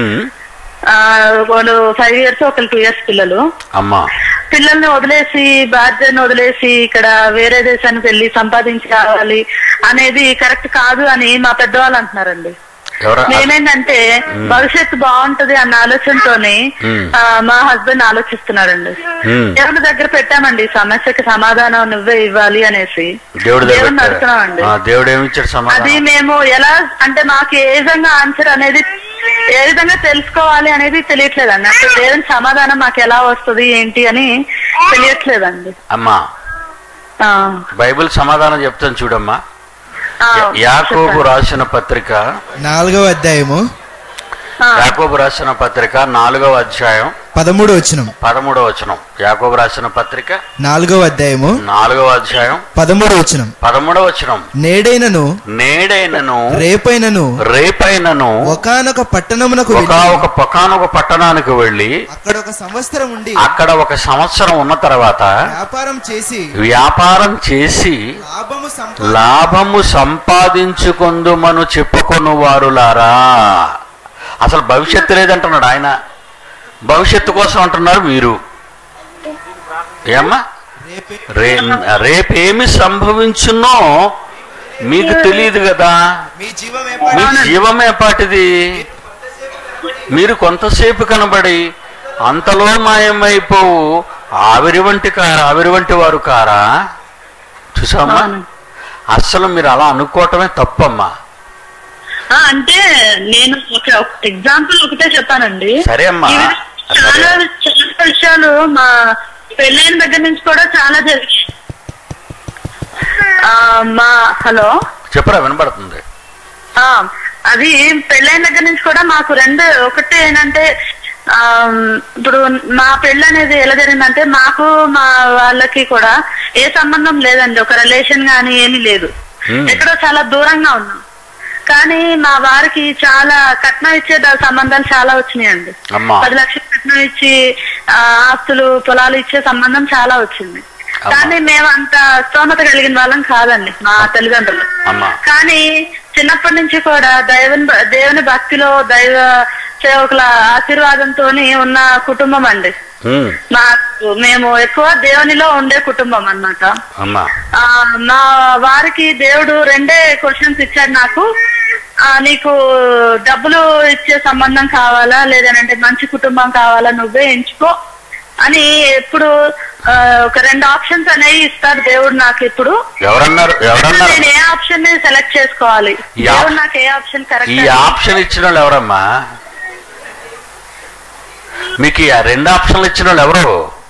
వాళ్ళు ఫైవ్ ఇయర్స్ ఒకరు టూ ఇయర్స్ పిల్లలు. పిల్లల్ని వదిలేసి బాధ్యతను వదిలేసి ఇక్కడ వేరే దేశానికి వెళ్ళి సంపాదించి రావాలి అనేది కరెక్ట్ కాదు అని మా పెద్దవాళ్ళు అంటున్నారండి. మేమేంటంటే భవిష్యత్తు బాగుంటది అన్న ఆలోచనతోనే మా హస్బెండ్ ఆలోచిస్తున్నాడండి. దేవుడి దగ్గర పెట్టామండి సమస్యకి సమాధానం నువ్వే ఇవ్వాలి అనేసి దేవుడిని అడుగుతున్నామండి. అది మేము ఎలా అంటే మాకు ఏ విధంగా ఆన్సర్ అనేది ఏ విధంగా తెలుసుకోవాలి అనేది తెలియట్లేదండి. అంటే దేవుని సమాధానం మాకు ఎలా వస్తుంది ఏంటి అని తెలియట్లేదండి. అమ్మా బైబిల్ సమాధానం చెప్తాను చూడమ్మా. యాకోబు రాసిన పత్రిక నాలుగవ అధ్యాయము యాకోబు రాసిన పత్రిక నాలుగవ అధ్యాయం పదమూడవ వచనం పదమూడవ వచనం యాకోబు రాసిన పత్రిక నాలుగవ అధ్యాయము నాలుగవ అధ్యాయం పదమూడవ వచనం పదమూడవ వచనం నేడైనను నేడైనను రేపైనను రేపైనను ఒకానొక పట్టణమునకు ఒక ఒకానొక పట్టణానికి వెళ్ళి అక్కడ ఒక సంవత్సరం ఉండి అక్కడ ఒక సంవత్సరం ఉన్న తర్వాత వ్యాపారం చేసి వ్యాపారం చేసి లాభము లాభము సంపాదించుకొందుమను చెప్పుకొను వారులారా. అసలు భవిష్యత్తు లేదంటున్నాడు ఆయన, భవిష్యత్తు కోసం అంటున్నారు మీరు. ఏమ్మా రే రేపేమి సంభవించునో మీకు తెలియదు కదా, మీ జీవమే పాటిది. మీరు కొంతసేపు కనబడి అంతలో మాయమైపోవు ఆవిరి వంటి కారా ఆవిరి వంటి వారు కారా. చూసామ్మా, అస్సలు మీరు అలా అనుకోవటమే తప్పమ్మా. అంటే నేను ఒక ఎగ్జాంపుల్ ఒకటే చెప్పానండి. సరే అమ్మా, చాలా చాలా విషయాలు మా పెళ్ళైన దగ్గర నుంచి కూడా చాలా జరిగాయి. మా హలో చెప్పరా వినపడుతుంది. అది పెళ్ళైన దగ్గర నుంచి కూడా మాకు రెండు ఒకటి ఏంటంటే ఇప్పుడు మా పెళ్ళి అనేది ఎలా జరిగిందంటే మాకు మా వాళ్ళకి కూడా ఏ సంబంధం లేదండి, ఒక రిలేషన్ గానీ ఏమీ లేదు, ఎక్కడో చాలా దూరంగా ఉన్నాం. కానీ మా వారికి చాలా కట్నం ఇచ్చే సంబంధాలు చాలా వచ్చినాయండి. పది లక్షలు కట్నం ఇచ్చి ఆస్తులు పొలాలు ఇచ్చే సంబంధం చాలా వచ్చింది. కానీ మేము అంత స్తోమత కలిగిన వాళ్ళం కాదండి మా తల్లిదండ్రులు. కానీ చిన్నప్పటి నుంచి కూడా దైవని దేవుని భక్తిలో దైవ సేవకుల ఆశీర్వాదంతో ఉన్న కుటుంబం అండి. మాకు మేము ఎక్కువ దేవునిలో ఉండే కుటుంబం అన్నమాట. మా వారికి దేవుడు రెండే క్వశ్చన్స్ ఇచ్చాడు నాకు. నీకు డబ్బులు ఇచ్చే సంబంధం కావాలా లేదనంటే మంచి కుటుంబం కావాలా నువ్వే ఎంచుకో అని ఎప్పుడు ఒక రెండు ఆప్షన్స్ అనేవి ఇస్తాడు దేవుడు నాకు. ఇప్పుడు నేను ఏ ఆప్షన్ ని సెలెక్ట్ చేసుకోవాలి, దేవుడు నాకు ఏ ఆప్షన్ కరెక్ట్. ఈ ఆప్షన్ ఇచ్చిన వాళ్ళు ఎవరమ్మా? మీకు రెండు ఆప్షన్లు ఇచ్చిన వాళ్ళు ఎవరు?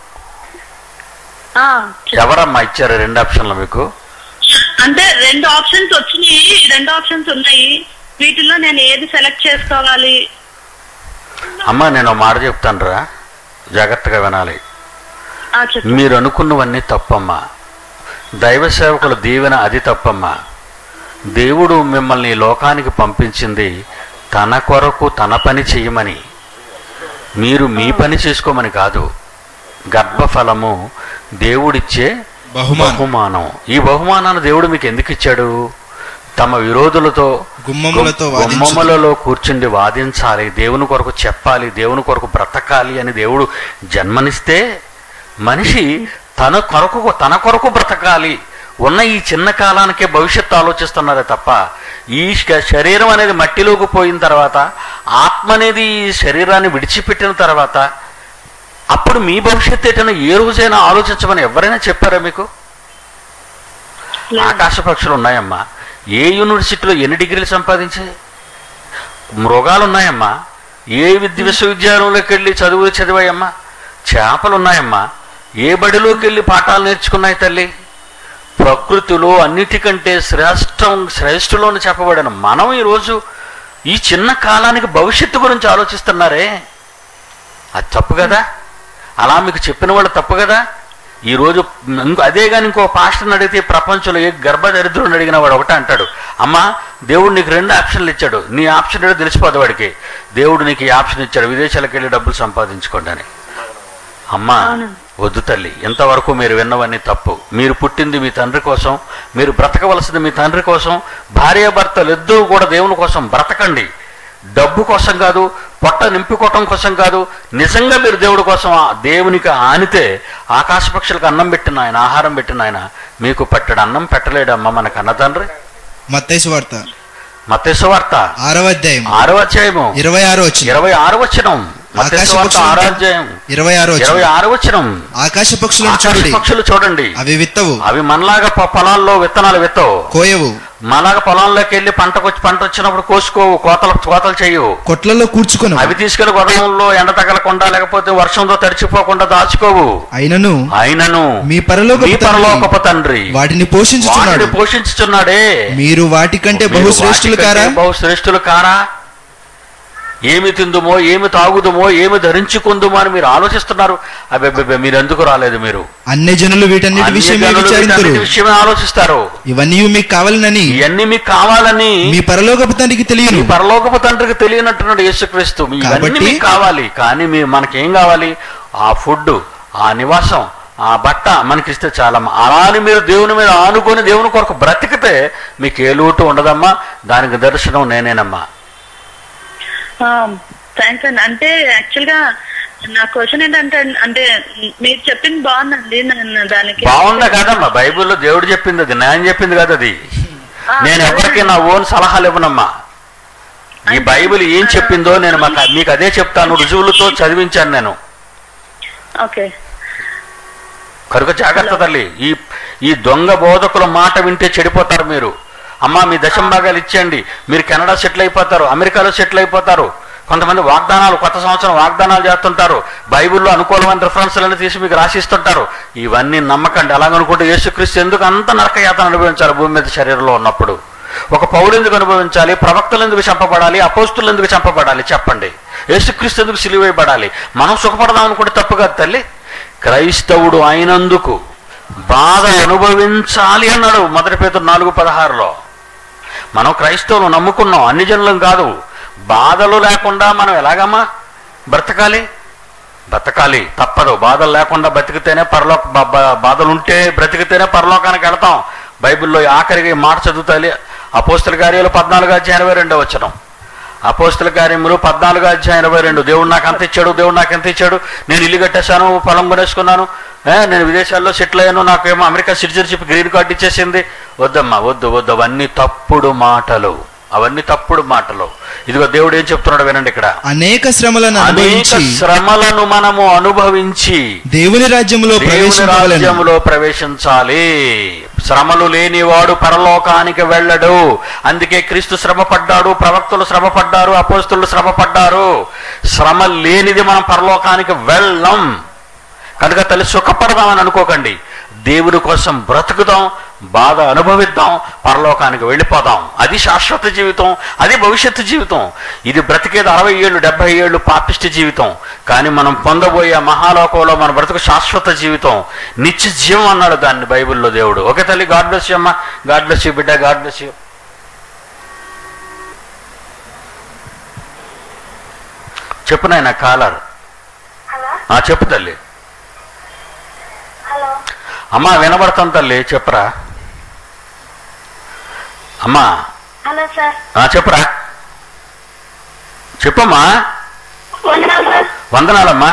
ఎవరమ్మా ఇచ్చారు రెండు ఆప్షన్లు మీకు? అంటే రెండు ఆప్షన్స్ వచ్చినాయి, రెండు ఆప్షన్స్ ఉన్నాయి, వీటిల్లో నేను ఏది సెలెక్ట్ చేసుకోవాలి అమ్మ నేను ఒక మాట చెప్తాను రా, జాగ్రత్తగా వినాలి. ఆ, చెప్పండి. మీరు అనుకున్నవన్నీ తప్పమ్మా. దైవ సేవకుల దీవెన అది తప్పమ్మా. దేవుడు మిమ్మల్ని ఈ లోకానికి పంపించింది తన కొరకు తన పని చెయ్యమని, మీరు మీ పని చేసుకోమని కాదు. గర్భఫలము దేవుడిచ్చే బహుమానం. బహుమానం. ఈ బహుమానాన్ని దేవుడు మీకు ఎందుకు ఇచ్చాడు? తమ విరోధులతో గుమ్మములతో వాదించుచు. గుమ్మములలో కూర్చుండి వాదించాలి, దేవుని కొరకు చెప్పాలి, దేవుని కొరకు బ్రతకాలి అని దేవుడు జన్మనిస్తే మనిషి తన కొరకు తన కొరకు బ్రతకాలి. ఉన్న ఈ చిన్న కాలానికే భవిష్యత్తు ఆలోచిస్తున్నారే తప్ప ఈ శ- శరీరం అనేది మట్టిలోకి పోయిన తర్వాత, ఆత్మ అనేది ఈ శరీరాన్ని విడిచిపెట్టిన తర్వాత అప్పుడు మీ భవిష్యత్తు ఏంటనే ఏ రోజైనా ఆలోచించమని ఎవరైనా చెప్పారా మీకు? లేదు. ఆకాశ పక్షులు ఉన్నాయమ్మా. ఏ యూనివర్సిటీలో ఎన్ని డిగ్రీలు సంపాదించాయి? మృగాలు ఉన్నాయమ్మా. ఏ విద్య విశ్వవిద్యాలయంలోకి వెళ్ళి చదువులు చదివాయమ్మా? చేపలు ఉన్నాయమ్మా. ఏ బడిలోకి వెళ్ళి పాఠాలు నేర్చుకున్నాయి తల్లి? ప్రకృతిలో అన్నిటికంటే శ్రేష్టం శ్రేష్ఠులోని చెప్పబడిన మనం ఈరోజు ఈ చిన్న కాలానికి భవిష్యత్తు గురించి ఆలోచిస్తున్నారే, అది తప్పు కదా? అలా మీకు చెప్పిన వాళ్ళు తప్పు కదా? ఈరోజు ఇంకో అదే కానీ ఇంకో పాస్టర్ని అడిగితే ప్రపంచంలో ఏ గర్భదరిద్రుడిని అడిగిన వాడు ఒకటే అంటాడు, అమ్మా దేవుడు నీకు రెండు ఆప్షన్లు ఇచ్చాడు, నీ ఆప్షన్ ఏదో తెలిసిపోదు వాడికి. దేవుడు నీకు ఈ ఆప్షన్ ఇచ్చాడు, విదేశాలకు వెళ్ళి డబ్బులు సంపాదించుకోండి అని. అమ్మా వద్దు తల్లి, ఇంతవరకు మీరు విన్నవన్నీ తప్పు. మీరు పుట్టింది మీ తండ్రి కోసం, మీరు బ్రతకవలసింది మీ తండ్రి కోసం. భార్యాభర్తలు ఇద్దరూ కూడా దేవుని కోసం బ్రతకండి, డబ్బు కోసం కాదు, పొట్ట నింపుకోవటం కోసం కాదు. నిజంగా మీరు దేవుడి కోసం ఆ దేవునికి ఆనితే ఆకాశ పక్షులకు అన్నం పెట్టిన ఆయన, ఆహారం పెట్టిన ఆయన మీకు పట్టడు అన్నం పెట్టలేడమ్మా మన కన్న తండ్రి. మత్తయి సువార్త మత్తయి సువార్త ఆరవ అధ్యాయం ఆరవ అధ్యాయము ఇరవై ఆరో వచ్చిన ఇరవై ఆరు వచనం. మత్తయి ఆకాశ సువార్త పక్షులు ఆరో అధ్యాయం ఇరవై ఆరో వచ్చిన ఇరవై ఆరు వచనం. ఆకాశ పక్షులను ఆకాశ చూడండి, పక్షులు చూడండి, అవి విత్తవు, అవి మనలాగా పొ- పొలాల్లో విత్తనాలు విత్తవు, కోయవు, మనలాగా పొలంలోకి వెళ్ళి పంటకు వచ్చి పంట వచ్చినప్పుడు కోసుకోవు, కోతలు కోతలు చేయవు. కొట్లలో కూర్చుకొను, అవి తీసుకెళ్లి గొడవల్లో ఎండ తగలకుండా లేకపోతే వర్షంతో తడిచిపోకుండా దాచుకోవు. అయినను అయినను మీ పరలోకపు మీ తండ్రి పరలోకపు తండ్రి వాటిని పోషించుచున్నాడు. వాటిని పోషించుచున్నాడే. మీరు వాటికంటే మీరు బహుశ్రేష్ఠులు కారా? వాటికంటే బహుశ్రేష్ఠులు కారా? ఏమి తిందుమో, ఏమి తాగుదుమో, ఏమి ధరించుకుందుమో అని మీరు ఆలోచిస్తున్నారు. అబ్బే మీరు ఎందుకు రాలేదు? మీరు అన్ని జనులు వీటన్నిటి విషయమే అన్యజనులు విచారింతురు. వీటన్నిటి విషయమే ఆలోచిస్తారు. ఇవన్నీ మీకు కావాలనని ఇవన్నీ మీకు కావాలని మీ పరలోకపు తండ్రికి మీ తెలియను. పరలోకపు తండ్రికి తెలియనట్టున్నాడు యేసుక్రీస్తు. మీ ఇవన్నీ కాబట్టి- మీకు కావాలి, కానీ మీ మనకేం కావాలి? ఆ ఫుడ్, ఆ నివాసం, ఆ బట్ట మనకిస్తే చాలమ్మా. అలా అని మీరు దేవుని మీద ఆనుకొని దేవుని కొరకు బ్రతికితే మీకు ఏ లోటు ఉండదమ్మా. దానికి దర్శనం నేనేనమ్మా. థ్యాంక్స్ అండి. అంటే యాక్చువల్ గా నా క్వశ్చన్ ఏంటంటే, అంటే మీరు చెప్పింది బాగుందండి, నేను దానికి బాగుందా కాదమ్మా? బైబిల్లో దేవుడు చెప్పింది అది, నేను చెప్పింది కాదు అది. నేను ఎవరికి నా ఓన్ సలహాలు ఇవ్వనమ్మా. ఈ బైబిల్ ఏం చెప్పిందో నేను మాకు మీకు అదే చెప్తాను, రుజువులతో చదివించాను నేను. ఓకే. కనుక జాగ్రత్త తల్లి. ఈ ఈ దొంగ బోధకుల మాట వింటే చెడిపోతారు మీరు. అమ్మా మీ దశం భాగాలు ఇచ్చేయండి, మీరు కెనడా సెటిల్ అయిపోతారు, అమెరికాలో సెటిల్ అయిపోతారు. కొంతమంది వాగ్దానాలు, కొత్త సంవత్సరం వాగ్దానాలు చేస్తుంటారు, బైబిల్లో అనుకూలమైన రిఫరెన్స్లను తీసి మీకు రాసిస్తుంటారు. ఇవన్నీ నమ్మకండి. అలాగనుకుంటే యేసుక్రీస్తు ఎందుకు అంత నరకయాతన అనుభవించాలి భూమి మీద శరీరంలో ఉన్నప్పుడు? ఒక పౌలు ఎందుకు అనుభవించాలి? ప్రవక్తలు ఎందుకు చంపబడాలి? అపోస్తులు ఎందుకు చంపబడాలి? చెప్పండి. యేసుక్రీస్తు ఎందుకు సిలువేయబడాలి? మనం సుఖపడదాం అనుకుంటే తప్పు కాదు తల్లి. క్రైస్తవుడు అయినందుకు బాధ అనుభవించాలి అన్నాడు మొదటి పేతురు నాలుగు పదహారులో. మనం క్రైస్తవులు నమ్ముకున్నాం, అన్ని జనులం కాదు. బాధలు లేకుండా మనం ఎలాగమ్మా బ్రతకాలి? బ్రతకాలి తప్పదు. బాధలు లేకుండా బ్రతికితేనే పరలోక బాధలుంటే బ్రతికితేనే పరలోకానికి వెళతాం. బైబిల్లో ఆఖరికి మాట చదువుతాలి. అపోస్తుల కార్యాలు పద్నాలుగు అధ్యాయం ఇరవై రెండో వచనం. అపోస్తుల కార్యములు పద్నాలుగు అధ్యాయం ఇరవై రెండు. దేవుడు నాకు అంత ఇచ్చాడు, దేవుడు నాకు ఎంత ఇచ్చాడు, నేను ఇల్లు కట్టేశాను, పొలం కొనేసుకున్నాను, నేను విదేశాల్లో సెటిల్ అయ్యాను, నాకేమో అమెరికా సిటిజన్షిప్ గ్రీన్ కార్డు ఇచ్చేసింది. వద్దమ్మా, వద్దు వద్దు, అవన్నీ తప్పుడు మాటలు, అవన్నీ తప్పుడు మాటలు. ఇదిగో దేవుడు ఏం చెప్తున్నాడు వినండి ఇక్కడ. అనేక శ్రమలను అనేక అనుభవించి శ్రమలను మనము అనుభవించి దేవుని రాజ్యములో దేవుని ప్రవేశించవలెను. రాజ్యములో ప్రవేశించాలి. శ్రమలు లేనివాడు పరలోకానికి వెళ్ళడు. అందుకే క్రీస్తు శ్రమ పడ్డాడు, ప్రవక్తలు శ్రమ పడ్డారు, అపోస్తులు శ్రమ పడ్డారు. శ్రమ లేనిది మనం పరలోకానికి వెళ్ళం. కనుక తల్లి సుఖపడదామని అనుకోకండి. దేవుని కోసం బ్రతుకుదాం, బాధ అనుభవిద్దాం, పరలోకానికి వెళ్ళిపోదాం. అది శాశ్వత జీవితం, అది భవిష్యత్తు జీవితం. ఇది బ్రతికేది అరవై ఏళ్ళు డెబ్బై ఏళ్ళు పాపిష్టి జీవితం. కానీ మనం పొందబోయే మహాలోకంలో మన బ్రతుకు శాశ్వత జీవితం, నిత్య జీవం అన్నాడు దాన్ని బైబిల్లో దేవుడు. ఓకే తల్లి, గాడ్ బ్లెస్ యూ అమ్మ, గాడ్ బ్లెస్ యూ బిడ్డ, గాడ్ బ్లెస్ యూ. చెప్పు నాయన కాలర్. చెప్పు తల్లి. అమ్మా వినబడతాం తల్లి, చెప్పరా అమ్మా. Hello sir. చెప్పురా, చెప్పమ్మా. వందనాలమ్మా.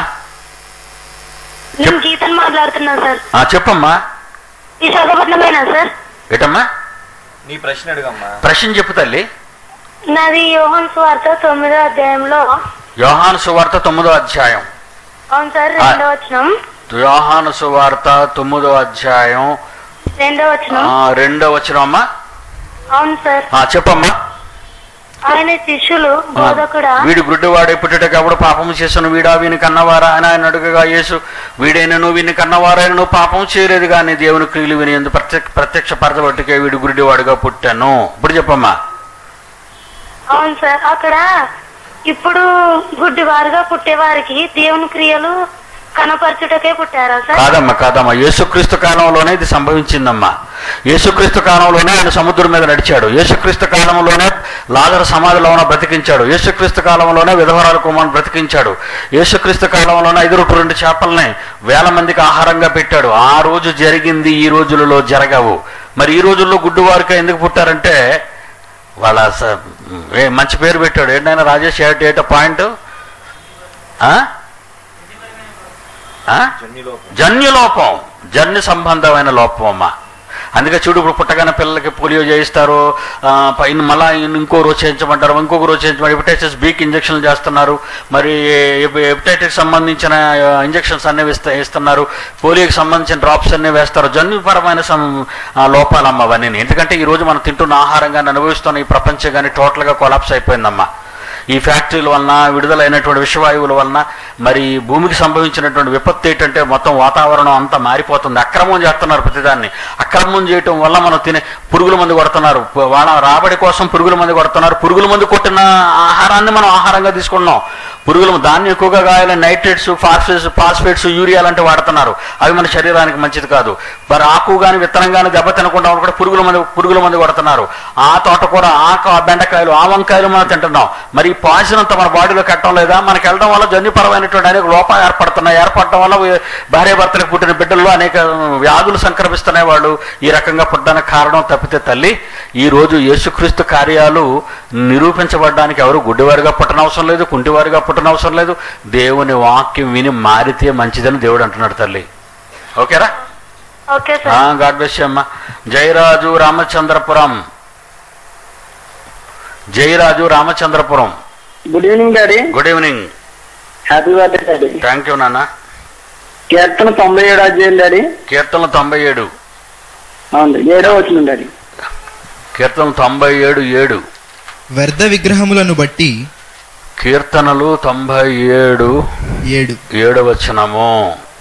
గీతను మాట్లాడుతున్నాను సార్. చెప్పమ్మా. విశాఖపట్నమేనా సార్? ఏటమ్మా నీ ప్రశ్న అడుగమ్మా. ప్రశ్న చెప్పు తల్లి. నాది యోహాను సువార్త తొమ్మిదో అధ్యాయంలో. యోహాను సువార్త తొమ్మిదో అధ్యాయం. అవును సార్, రెండో వచనం. యోహాను సువార్త తొమ్మిదో అధ్యాయం రెండో వచనం. రెండో వచనం అమ్మా. అవును సార్. చెప్పమ్మా. ఆయన శిష్యులు బోధకుడా, వీడు గుడ్డివాడే పుట్టుటకు ఎవడు పాపము చేసాను, వీడా వీని కన్నవారా అని ఆయన అడుగగా యేసు, వీడైనను వీని కన్నవారైనను పాపం చేయలేదు కానీ దేవుని క్రియలు విని ఎందుకు ప్రత్యక్ష ప్రత్యక్ష పరచబట్టుకే వీడు గుడ్డివాడుగా పుట్టాను. ఇప్పుడు చెప్పమ్మా. అవును సార్, అక్కడ ఇప్పుడు గుడ్డివారుగా పుట్టేవారికి దేవుని క్రియలు కనపరచుటకే పుట్టారా సార్? కాదమ్మా, కాదమ్మా. యేసుక్రీస్తు కాలంలోనే ఇది సంభవించిందమ్మా. యేసుక్రీస్తు కాలంలోనే ఆయన సముద్రం మీద నడిచాడు. యేసుక్రీస్తు కాలంలోనే లాజరు సమాధిలో ఉన్న బ్రతికించాడు. యేసుక్రీస్తు కాలంలోనే విధవరాల కుమారుని బ్రతికించాడు. యేసుక్రీస్తు కాలంలోనే ఐదు రొట్టెలు రెండు చేపల్ని వేల మందికి ఆహారంగా పెట్టాడు. ఆ రోజు జరిగింది ఈ రోజులలో జరగవు. మరి ఈ రోజుల్లో గుడ్డివారికి ఎందుకు పుట్టారంటే వాళ్ళ మంచి పేరు పెట్టాడు. ఏంటైనా రాజేష్ ఏట ఏట పాయింట్ జన్యులోపం, జన్యు సంబంధమైన లోపం అమ్మ. అందుకే చూడు, ఇప్పుడు పుట్టగానే పిల్లలకి పోలియో చేయిస్తారు, పైన మళ్ళీ ఇంకో రోజు చేయించమంటారు, ఇంకొక రోజు చేయించమంటారు, హెపటైటిస్ బికి ఇంజక్షన్లు చేస్తున్నారు, మరి హెపటైటిస్ సంబంధించిన ఇంజక్షన్స్ అన్నీ ఇస్తా ఇస్తున్నారు పోలియోకి సంబంధించిన డ్రాప్స్ అన్నీ వేస్తారు. జన్యుపరమైన సం లోపాలమ్మ అవన్నీ. ఎందుకంటే ఈరోజు మనం తింటున్న ఆహారంగానే అనుభవిస్తున్న ఈ ప్రపంచం కానీ టోటల్గా కొలాప్స్ అయిపోయిందమ్మా. ఈ ఫ్యాక్టరీల వలన, విడుదలైనటువంటి విషవాయువుల వలన, మరి భూమికి సంభవించినటువంటి విపత్తు ఏంటంటే మొత్తం వాతావరణం అంతా మారిపోతుంది. అక్రమం చేస్తున్నారు ప్రతిదాన్ని. అక్రమం చేయటం వల్ల మనం తినే పురుగుల మందు కొడుతున్నారు. వాళ్ళ రాబడి కోసం పురుగుల మందు కొడుతున్నారు. పురుగుల మందు కొట్టిన ఆహారాన్ని మనం ఆహారంగా తీసుకుంటున్నాం. పురుగులు దాన్ని ఎక్కువగా కాయాలని నైట్రేట్స్, ఫాస్ఫేట్స్ ఫాస్ఫేట్స్ యూరియా లాంటివి వాడుతున్నారు. అవి మన శరీరానికి మంచిది కాదు. మరి ఆకు కానీ విత్తనం కానీ దెబ్బ తినకుండా కూడా పురుగుల మంది పురుగుల మంది కొడుతున్నారు. ఆ తోటకూర, ఆ బెండకాయలు, ఆ వంకాయలు మనం తింటున్నాం. మరి ఈ పాయిజన్ అంతా మన బాడీలో కట్టడం లేదా? మనకి వెళ్ళడం వల్ల జన్యుపరమైనటువంటి అనేక లోపాలు ఏర్పడుతున్నాయి. ఏర్పడటం వల్ల భార్యాభర్తలకు పుట్టిన బిడ్డల్లో అనేక వ్యాధులు సంక్రమిస్తున్నాయి. వాళ్ళు ఈ రకంగా పుట్టడానికి కారణం తప్పితే తల్లి, ఈరోజు యేసుక్రీస్తు కార్యాలు నిరూపించబడడానికి ఎవరు గుడ్డివారిగా పుట్టనవసరం లేదు, కుంటివారిగా పుట్టనవసరం లేదు. దేవుని వాక్యం విని మారితే మంచిదని దేవుడు అంటున్నాడు తల్లి. ఓకేరా? గాడ్ బ్లెస్ యూ అమ్మా. Jayaraju Ramachandrapuram. Jayaraju Ramachandrapuram. Good evening daddy. Good evening. Happy birthday daddy. Thank you నాన్న. కీర్తన తొంభై ఏడు అధ్యాయం డాడీ. కీర్తన తొంభై ఏడు అవును, ఏడో వచ్చిన డాడీ. కీర్తన తొంభై ఏడు ఏడు. వ్యర్థ విగ్రహములను బట్టి. కీర్తనలు తొంభై ఏడు ఏడు ఏడు వచనము.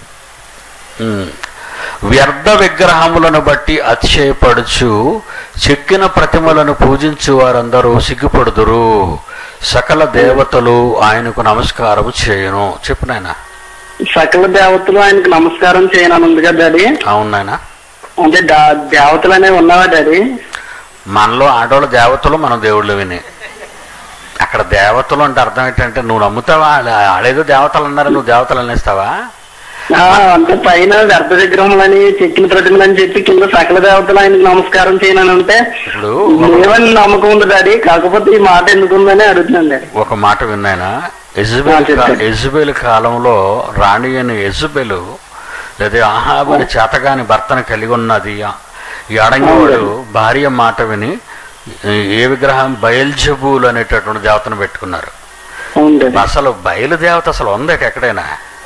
వ్యర్థ విగ్రహములను బట్టి అతిశయపడుచు చెక్కిన ప్రతిమలను పూజించు వారందరూ సిగ్గుపడుదురు. సకల దేవతలు ఆయనకు నమస్కారం చేయను. చెప్పు నాయన. సకల దేవతలు ఆయనకు నమస్కారం చేయను ఉంది కదా డాడీ? అవును నాయన. అంటే దేవతలు అనేవి ఉన్నావా డాడీ? మనలో ఆడవాళ్ళ దేవతలు, మనం దేవుళ్ళు విని. అక్కడ దేవతలు అంటే అర్థం ఏంటంటే నువ్వు నమ్ముతావా? ఆడేదో దేవతలు అన్నారు, నువ్వు దేవతలు అనేస్తావా? అంటే పైన వ్యర్థ విగ్రహములని, చెక్కిన ప్రతిమలని చెప్పి కింద సకల దేవతలు ఆయనకు నమస్కారం చేయనని అంటే ఇప్పుడు ఏమని నమ్మకం ఉంది డాడీ? కాకపోతే ఈ మాట ఎందుకు ఉందని అడుగుతున్నాను డాడీ. ఒక మాట విన్నాయినా, యెజబెల్ యెజబెల్ కాలంలో రాణి అని యెజబెలు లేదా ఆహాబు అని చేతగాని భర్తను కలిగి ఉన్నది. ఈ అడంగివాడు భార్య మాట విని ఏ విగ్రహం బయల్జబూల్ అనేటటువంటి దేవతను పెట్టుకున్నారు. అసలు బయలు దేవత అసలు ఉందట ఎక్కడైనా?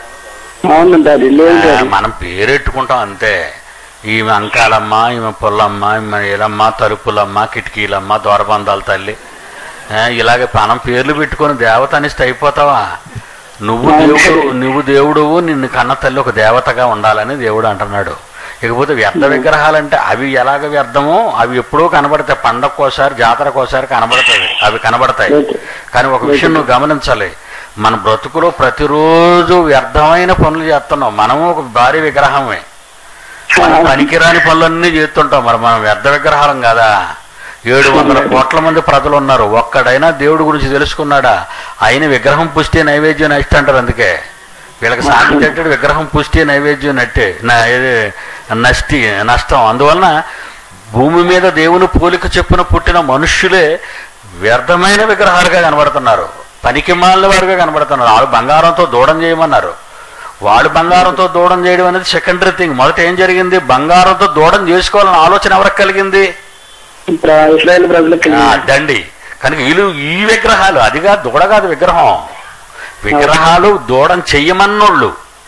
మనం పేరెట్టుకుంటాం అంతే. ఈమె అంకాలమ్మ, ఈమె పుల్లమ్మ, ఈమె ఇలమ్మ, తలుపులమ్మ, కిటికీలమ్మ, దూరబంధాల తల్లి, ఇలాగే మనం పేర్లు పెట్టుకొని దేవత అనిస్తే అయిపోతావా? నువ్వు దేవుడు, నువ్వు దేవుడు, నిన్ను కన్న తల్లి ఒక దేవతగా ఉండాలని దేవుడు అంటున్నాడు. ఇకపోతే వ్యర్థ విగ్రహాలంటే అవి ఎలాగ వ్యర్థమో అవి ఎప్పుడూ కనబడతాయి, పండగకోసారి జాతరకోసారి కనబడతాయి, అవి కనబడతాయి. కానీ ఒక విషయం నువ్వు గమనించాలి, మన బ్రతుకులో ప్రతిరోజు వ్యర్థమైన పనులు చేస్తున్నాం. మనము ఒక భారీ విగ్రహమే, పనికిరాని పనులన్నీ చేస్తుంటాం. మరి మనం వ్యర్థ విగ్రహాలం కదా. ఏడు వందల కోట్ల మంది ప్రజలు ఉన్నారు, ఒక్కడైనా దేవుడి గురించి తెలుసుకున్నాడా? ఆయన విగ్రహం పుష్టి నైవేద్యం నష్ట అంటారు. అందుకే వీళ్ళకి సాధించేటట్టు విగ్రహం పుష్టి నైవేద్యం నట్టే నష్టి నష్టం. అందువలన భూమి మీద దేవుని పోలిక చెప్పున పుట్టిన మనుష్యులే వ్యర్థమైన విగ్రహాలుగా కనబడుతున్నారు, పనికి మాలిన వారుగా కనబడుతున్నారు. వాళ్ళు బంగారంతో దూడం చేయమన్నారు, వాడు బంగారంతో దూడం చేయడం అనేది సెకండరీ థింగ్. మొదట ఏం జరిగింది? బంగారంతో దూడం చేసుకోవాలని ఆలోచన ఎవరికి కలిగింది? ఇశ్రాయేలు ప్రజలకి. దండి. కనుక వీళ్ళు ఈ విగ్రహాలు, అదిగా దూడ కాదు విగ్రహం, విగ్రహాలు దూడం చెయ్యమన్నోళ్ళు.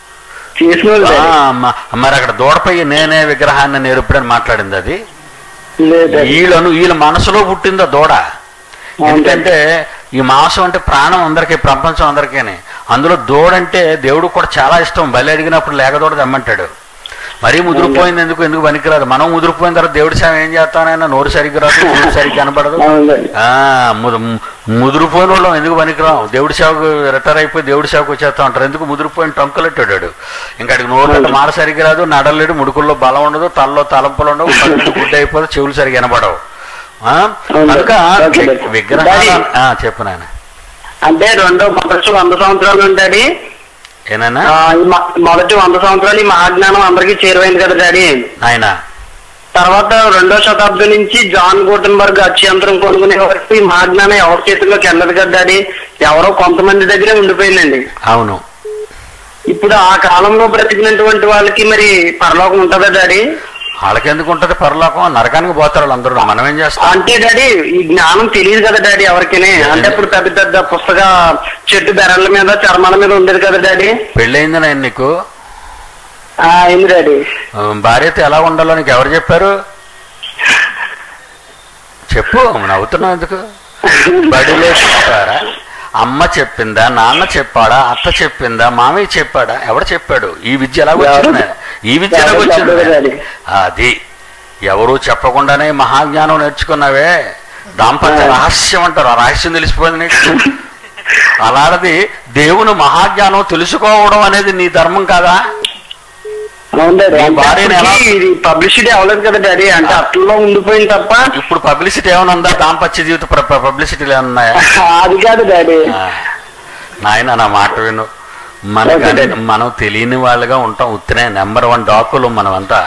మరి అక్కడ దూడపై నేనే విగ్రహాన్ని నేను ఎప్పుడని మాట్లాడింది అది వీళ్ళను వీళ్ళ మనసులో పుట్టిందా దూడ. ఎందుకంటే ఈ మాంసం అంటే ప్రాణం అందరికీ, ప్రపంచం అందరికీ. అందులో దూడంటే దేవుడు కూడా చాలా ఇష్టం. బలి అడిగినప్పుడు లేక దూడ తెమ్మంటాడు. మరీ ముదిరిపోయింది ఎందుకు ఎందుకు పనికిరాదు. మనం ముదిరిపోయిన తర్వాత దేవుడి సేవ ఏం చేస్తానైనా నోరు సరిగ్గా రాదు, నోరు సరిగ్గా కనపడదు. ముదిరిపోయిన వాళ్ళం ఎందుకు పనికిరాం? దేవుడి సేవకు రిటైర్ అయిపోయి దేవుడి సేవకు వచ్చేస్తా ఉంటారు. ఎందుకు? ముదిరిపోయిన టొంకలెట్టాడు. ఇంకా అడిగి నోరు మాట సరిగ్గా రాదు, నడలేడు, ముడుకుల్లో బలం ఉండదు, తలలో తలంపులు ఉండవు, గుడ్డ అయిపోతే చెవులు సరిగ్గా వినపడవు. కనుక విగ్రహాలు చెప్పు నాయన. అంటే రెండో మొదటి వంద సంవత్సరాలు ఉంటాడు ఏనా? మొదటి వంద సంవత్సరాలు ఈ మహాజ్ఞానం అందరికీ చేరువైంది కదా డాడీ. ఆయన తర్వాత రెండో శతాబ్దం నుంచి జాన్ గూటెన్బర్గ్ అత్యంతరం కొనుక్కునే వరకు ఈ మహాజ్ఞానం ఎవరి చేతుల్లోకి వెళ్ళదు కదా డాడీ, ఎవరో కొంతమంది దగ్గరే ఉండిపోయిందండి. అవును. ఇప్పుడు ఆ కాలంలో బ్రతికినటువంటి వాళ్ళకి మరి పరలోకం ఉంటుందా డాడీ? వాళ్ళకి ఎందుకు ఉంటది పరలోకం? నరకానికి పోతారు వాళ్ళందరూ. మనం ఏం చేస్తాం అంటే డాడీ ఈ జ్ఞానం తెలియదు కదా డాడీ ఎవరికైనా. అంటే ఇప్పుడు పెద్ద పెద్ద పుస్తక చెట్టు బెరళ్ళ మీద చర్మాల మీద ఉండేది కదా డాడీ. పెళ్ళయింది నేను నీకు అయింది డాడీ. భార్యతో ఎలా ఉండాలో నీకు ఎవరు చెప్పారు? చెప్పు. నవ్వుతున్నావు ఎందుకు? బడిలో చెప్పారా? అమ్మ చెప్పిందా? నాన్న చెప్పాడా? అత్త చెప్పిందా? మామయ్య చెప్పాడా? ఎవడు చెప్పాడు? ఈ విద్య ఎలాగొచ్చింది? ఈ విద్య ఎలాగొచ్చింది? అది ఎవరు చెప్పకుండానే మహాజ్ఞానం నేర్చుకున్నావే. దాంపత్య రహస్యం అంటారు. ఆ రహస్యం తెలిసిపోయింది నీకు. అలాంటిది దేవుని మహాజ్ఞానం తెలుసుకోవడం అనేది నీ ధర్మం కాదా? పబ్లిసిటీ అవ్వలేదు కదా డాడీ. అంటే అట్లలో ఉండిపోయింది తప్ప. ఇప్పుడు పబ్లిసిటీ ఏమైనా ఉందా? దాంపత్య జీవిత పబ్లిసిటీలు ఏమన్నాయా? అది కాదు డాడీ. నాయన నా మాట విను. మనకి మనం తెలియని వాళ్ళుగా ఉంటాం. ఉత్తనే నెంబర్ వన్ డాకులు మనం అంతా.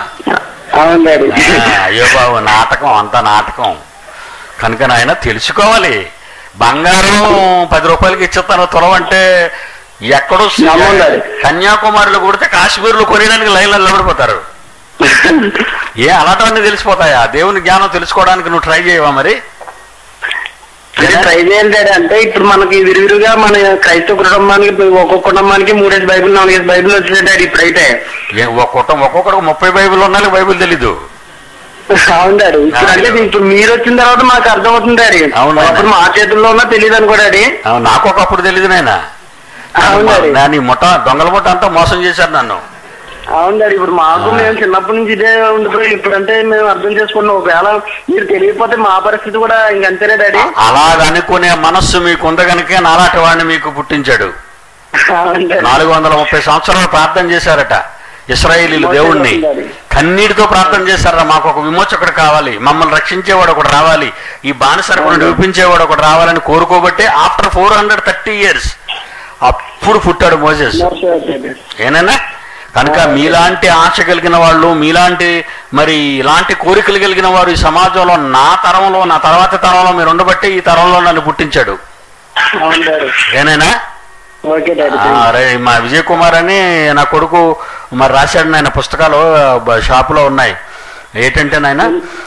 అయ్యో బాబు నాటకం అంతా నాటకం. కనుక నాయన తెలుసుకోవాలి. బంగారం పది రూపాయలకి ఇచ్చేస్తాను తులం అంటే ఎక్కడో కన్యాకుమారిలో కొడితే కాశ్మీర్లో కొనేయడానికి లైన్లో నిలబడిపోతారు. ఏ అలాంటివన్నీ తెలిసిపోతాయా? దేవుని జ్ఞానం తెలుసుకోవడానికి నువ్వు ట్రై చేయవా? మరి ట్రై చేయాలి డాడీ. అంటే ఇప్పుడు మనకి విరివిరిగా మన క్రైస్తవ కుటుంబానికి ఒక్కొక్క కుటుంబానికి మూడేసి బైబిల్ నాలుగేసి బైబిల్ వచ్చినాయి డాడీ. ఇప్పుడైతే ఒక్కొక్క ఒక్కొక్కడికి ముప్పై బైబిల్ ఉన్నాయి, బైబిల్ తెలీదు. అవును డాడీ. ఇప్పుడు అంటే ఇప్పుడు మీరు వచ్చిన తర్వాత మాకు అర్థం అవుతుంది డాడీ. అవును. అప్పుడు మా చేతుల్లో ఉన్నా తెలియదు అనుకో డాడీ. నాకు ఒకప్పుడు తెలీదు నాయన. నీ ముఠ దొంగల ముఠ అంతా మోసం చేశారు నన్ను. అవును డాడీ. ఇప్పుడు మాకు మేము చిన్నప్పటి నుంచి ఇదే ఉండిపోయి ఇప్పుడంటే మేము అర్థం చేసుకున్నాం. ఒకవేళ మీరు తెలియకపోతే మా పరిస్థితి కూడా ఇంకంతేనే డాడీ. అలాగనుకునే మనస్సు మీకు ఉంది కనుక నాలాంటి వాడిని మీకు పుట్టించాడు. నాలుగు వందల ముప్పై సంవత్సరాలు ప్రార్థన చేశారట ఇశ్రాయేలీలు దేవుణ్ణి. కన్నీటితో ప్రార్థన చేశారా, మాకు ఒక విమోచకుడు కావాలి, మమ్మల్ని రక్షించేవాడు ఒకటి రావాలి, ఈ బానిసరకుడు విడిపించేవాడు ఒకటి రావాలని కోరుకోబట్టే after four hundred thirty years అప్పుడు పుట్టాడు మోసెస్. ఏనైనా కనుక మీలాంటి ఆశ కలిగిన వాళ్ళు, మీలాంటి మరి ఇలాంటి కోరికలు కలిగిన వారు ఈ సమాజంలో నా తరంలో నా తర్వాత తరంలో మీరు ఉండబట్టి ఈ తరంలో నన్ను పుట్టించాడు. ఏనైనా అరే మా విజయ్ కుమార్ అని నా కొడుకు మరి రాశాడు నాయన. పుస్తకాలు షాపులో ఉన్నాయి. ఏంటంటే నాయన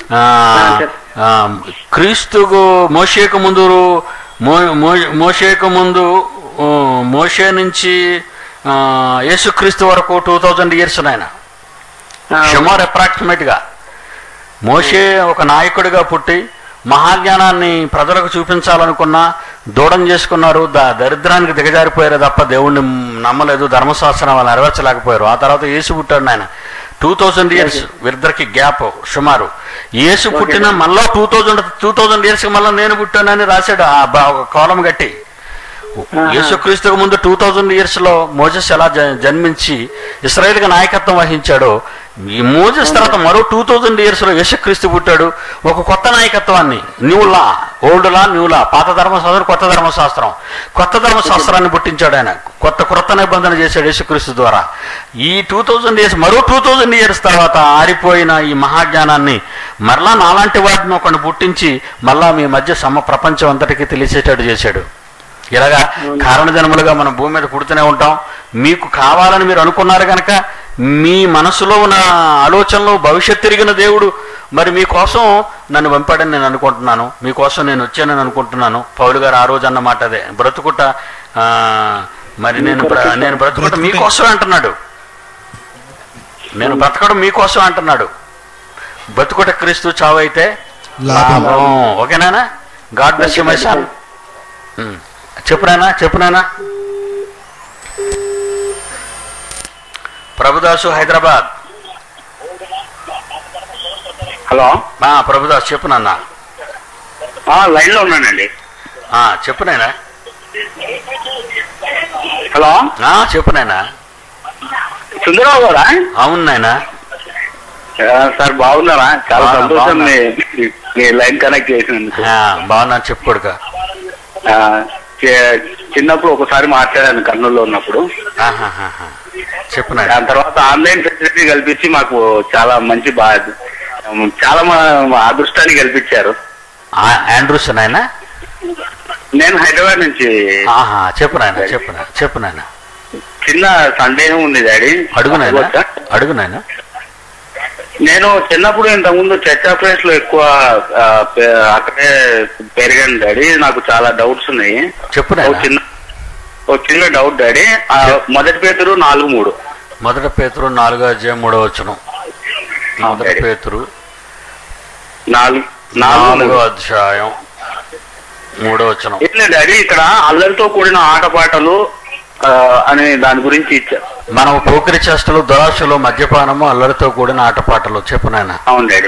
క్రీస్తుకు మోషేకు ముందు మోషేకు ముందు మోషే నుంచి యేసుక్రీస్తు వరకు టూ థౌజండ్ ఇయర్స్ నాయన. సుమారు అప్రాక్సిమేట్ గా మోషే ఒక నాయకుడిగా పుట్టి మహాజ్ఞానాన్ని ప్రజలకు చూపించాలనుకున్నా దూడం చేసుకున్నారు. ద దరిద్రానికి దిగజారిపోయారు తప్ప దేవుణ్ణి నమ్మలేదు. ధర్మశాస్త్రం వాళ్ళు నెరవేర్చలేకపోయారు. ఆ తర్వాత యేసు పుట్టాడు నాయన. టూ థౌజండ్ ఇయర్స్ వీరిద్దరికి గ్యాప్ సుమారు. యేసు పుట్టిన మళ్ళా two thousand two thousand years మళ్ళీ నేను పుట్టానని రాశాడు ఆ కాలం గట్టి. యేసుక్రీస్తుకు ముందు టూ థౌజండ్ ఇయర్స్ లో మోజెస్ ఎలా జన్మించి ఇశ్రాయేలుగా నాయకత్వం వహించాడో, ఈ మోజెస్ తర్వాత మరో టూ థౌజండ్ ఇయర్స్ లో యేసుక్రీస్తు పుట్టాడు. ఒక కొత్త నాయకత్వాన్ని, new law, old law, new law, పాత ధర్మశాస్త్రం, కొత్త ధర్మశాస్త్రం, కొత్త ధర్మశాస్త్రాన్ని పుట్టించాడు ఆయన. కొత్త కొత్త నిబంధన చేశాడు యేసుక్రీస్తు ద్వారా. ఈ టూ థౌజండ్ ఇయర్స్ మరో టూ థౌజండ్ ఇయర్స్ తర్వాత ఆరిపోయిన ఈ మహాజ్ఞానాన్ని మరలా నాలాంటి వాటిని ఒకరిని పుట్టించి మళ్ళా మీ మధ్య సమ ప్రపంచం అంతటికీ తెలిసేటట్టు చేశాడు. ఇలాగా కారణ జన్మలుగా మనం భూమి మీద పుడుతూనే ఉంటాం. మీకు కావాలని మీరు అనుకున్నారు కనుక మీ మనసులో ఉన్న ఆలోచనలు భవిష్యత్తు తిరిగిన దేవుడు మరి మీకోసం నన్ను పంపాడని నేను అనుకుంటున్నాను, మీకోసం నేను వచ్చానని అనుకుంటున్నాను. పౌలు గారు ఆ రోజు అన్నమాట అదే, బ్రతుకుట మరి నేను నేను బ్రతుకుట మీకోసం అంటున్నాడు, నేను బ్రతకడం మీకోసం అంటున్నాడు. బ్రతుకుట క్రీస్తు, చావు అయితే లాభం. ఓకేనా? God bless you my son. చెప్పునానా చెప్పునానా ప్రభుదాసు హైదరాబాద్. హలో ప్రభుదాస్ చెప్పునన్నా. లైన్ లో ఉన్నానండి. చెప్పునైనా. హలో చెప్పునైనా. సుందరరావు గారా? అవును నాయనా. సార్ బాగున్నారా? చాలా సంతోషం మీ లైన్ కనెక్ట్ చేసినందుకు. బాగున్నాను, చెప్పుకోడుగా. చిన్నప్పుడు ఒకసారి మాట్లాడాను కర్నూలులో ఉన్నప్పుడు. చెప్పిన దాని తర్వాత ఆన్లైన్ ఫెసిలిటీ కల్పించి మాకు చాలా మంచి బాగా చాలా అదృష్టాన్ని కల్పించారు. ఆండ్రూస్ నాయన. నేను హైదరాబాద్ నుంచి. చెప్పు నాయన చెప్పు చెప్పు నాయన. చిన్న సందేహం ఉంది డాడీ. అడుగు నాయన అడుగు నాయన. నేను చిన్నప్పుడు ఇంతకుముందు చర్చా ప్లేస్ లో ఎక్కువ అక్కడే పెరిగాను డాడీ. నాకు చాలా డౌట్స్ ఉన్నాయి. చెప్పు. చిన్న ఒక చిన్న డౌట్ డాడీ. మొదటి పేతురు నాలుగు మూడు మొదటి పేతురు నాలుగో అధ్యాయం మూడో వచనం. మొదటి పేతురు నాలుగు నాలుగో అధ్యాయం మూడో వచనం. ఏంటి డాడీ ఇక్కడ అల్లరితో కూడిన ఆటపాటలు అనే దాని గురించి ఇచ్చారు. మనం పోకిరి చేష్టలు, దురాశలు, మద్యపానము, అల్లరితో కూడిన ఆటపాటలు. చెప్పు నాయన. అవును డాడీ.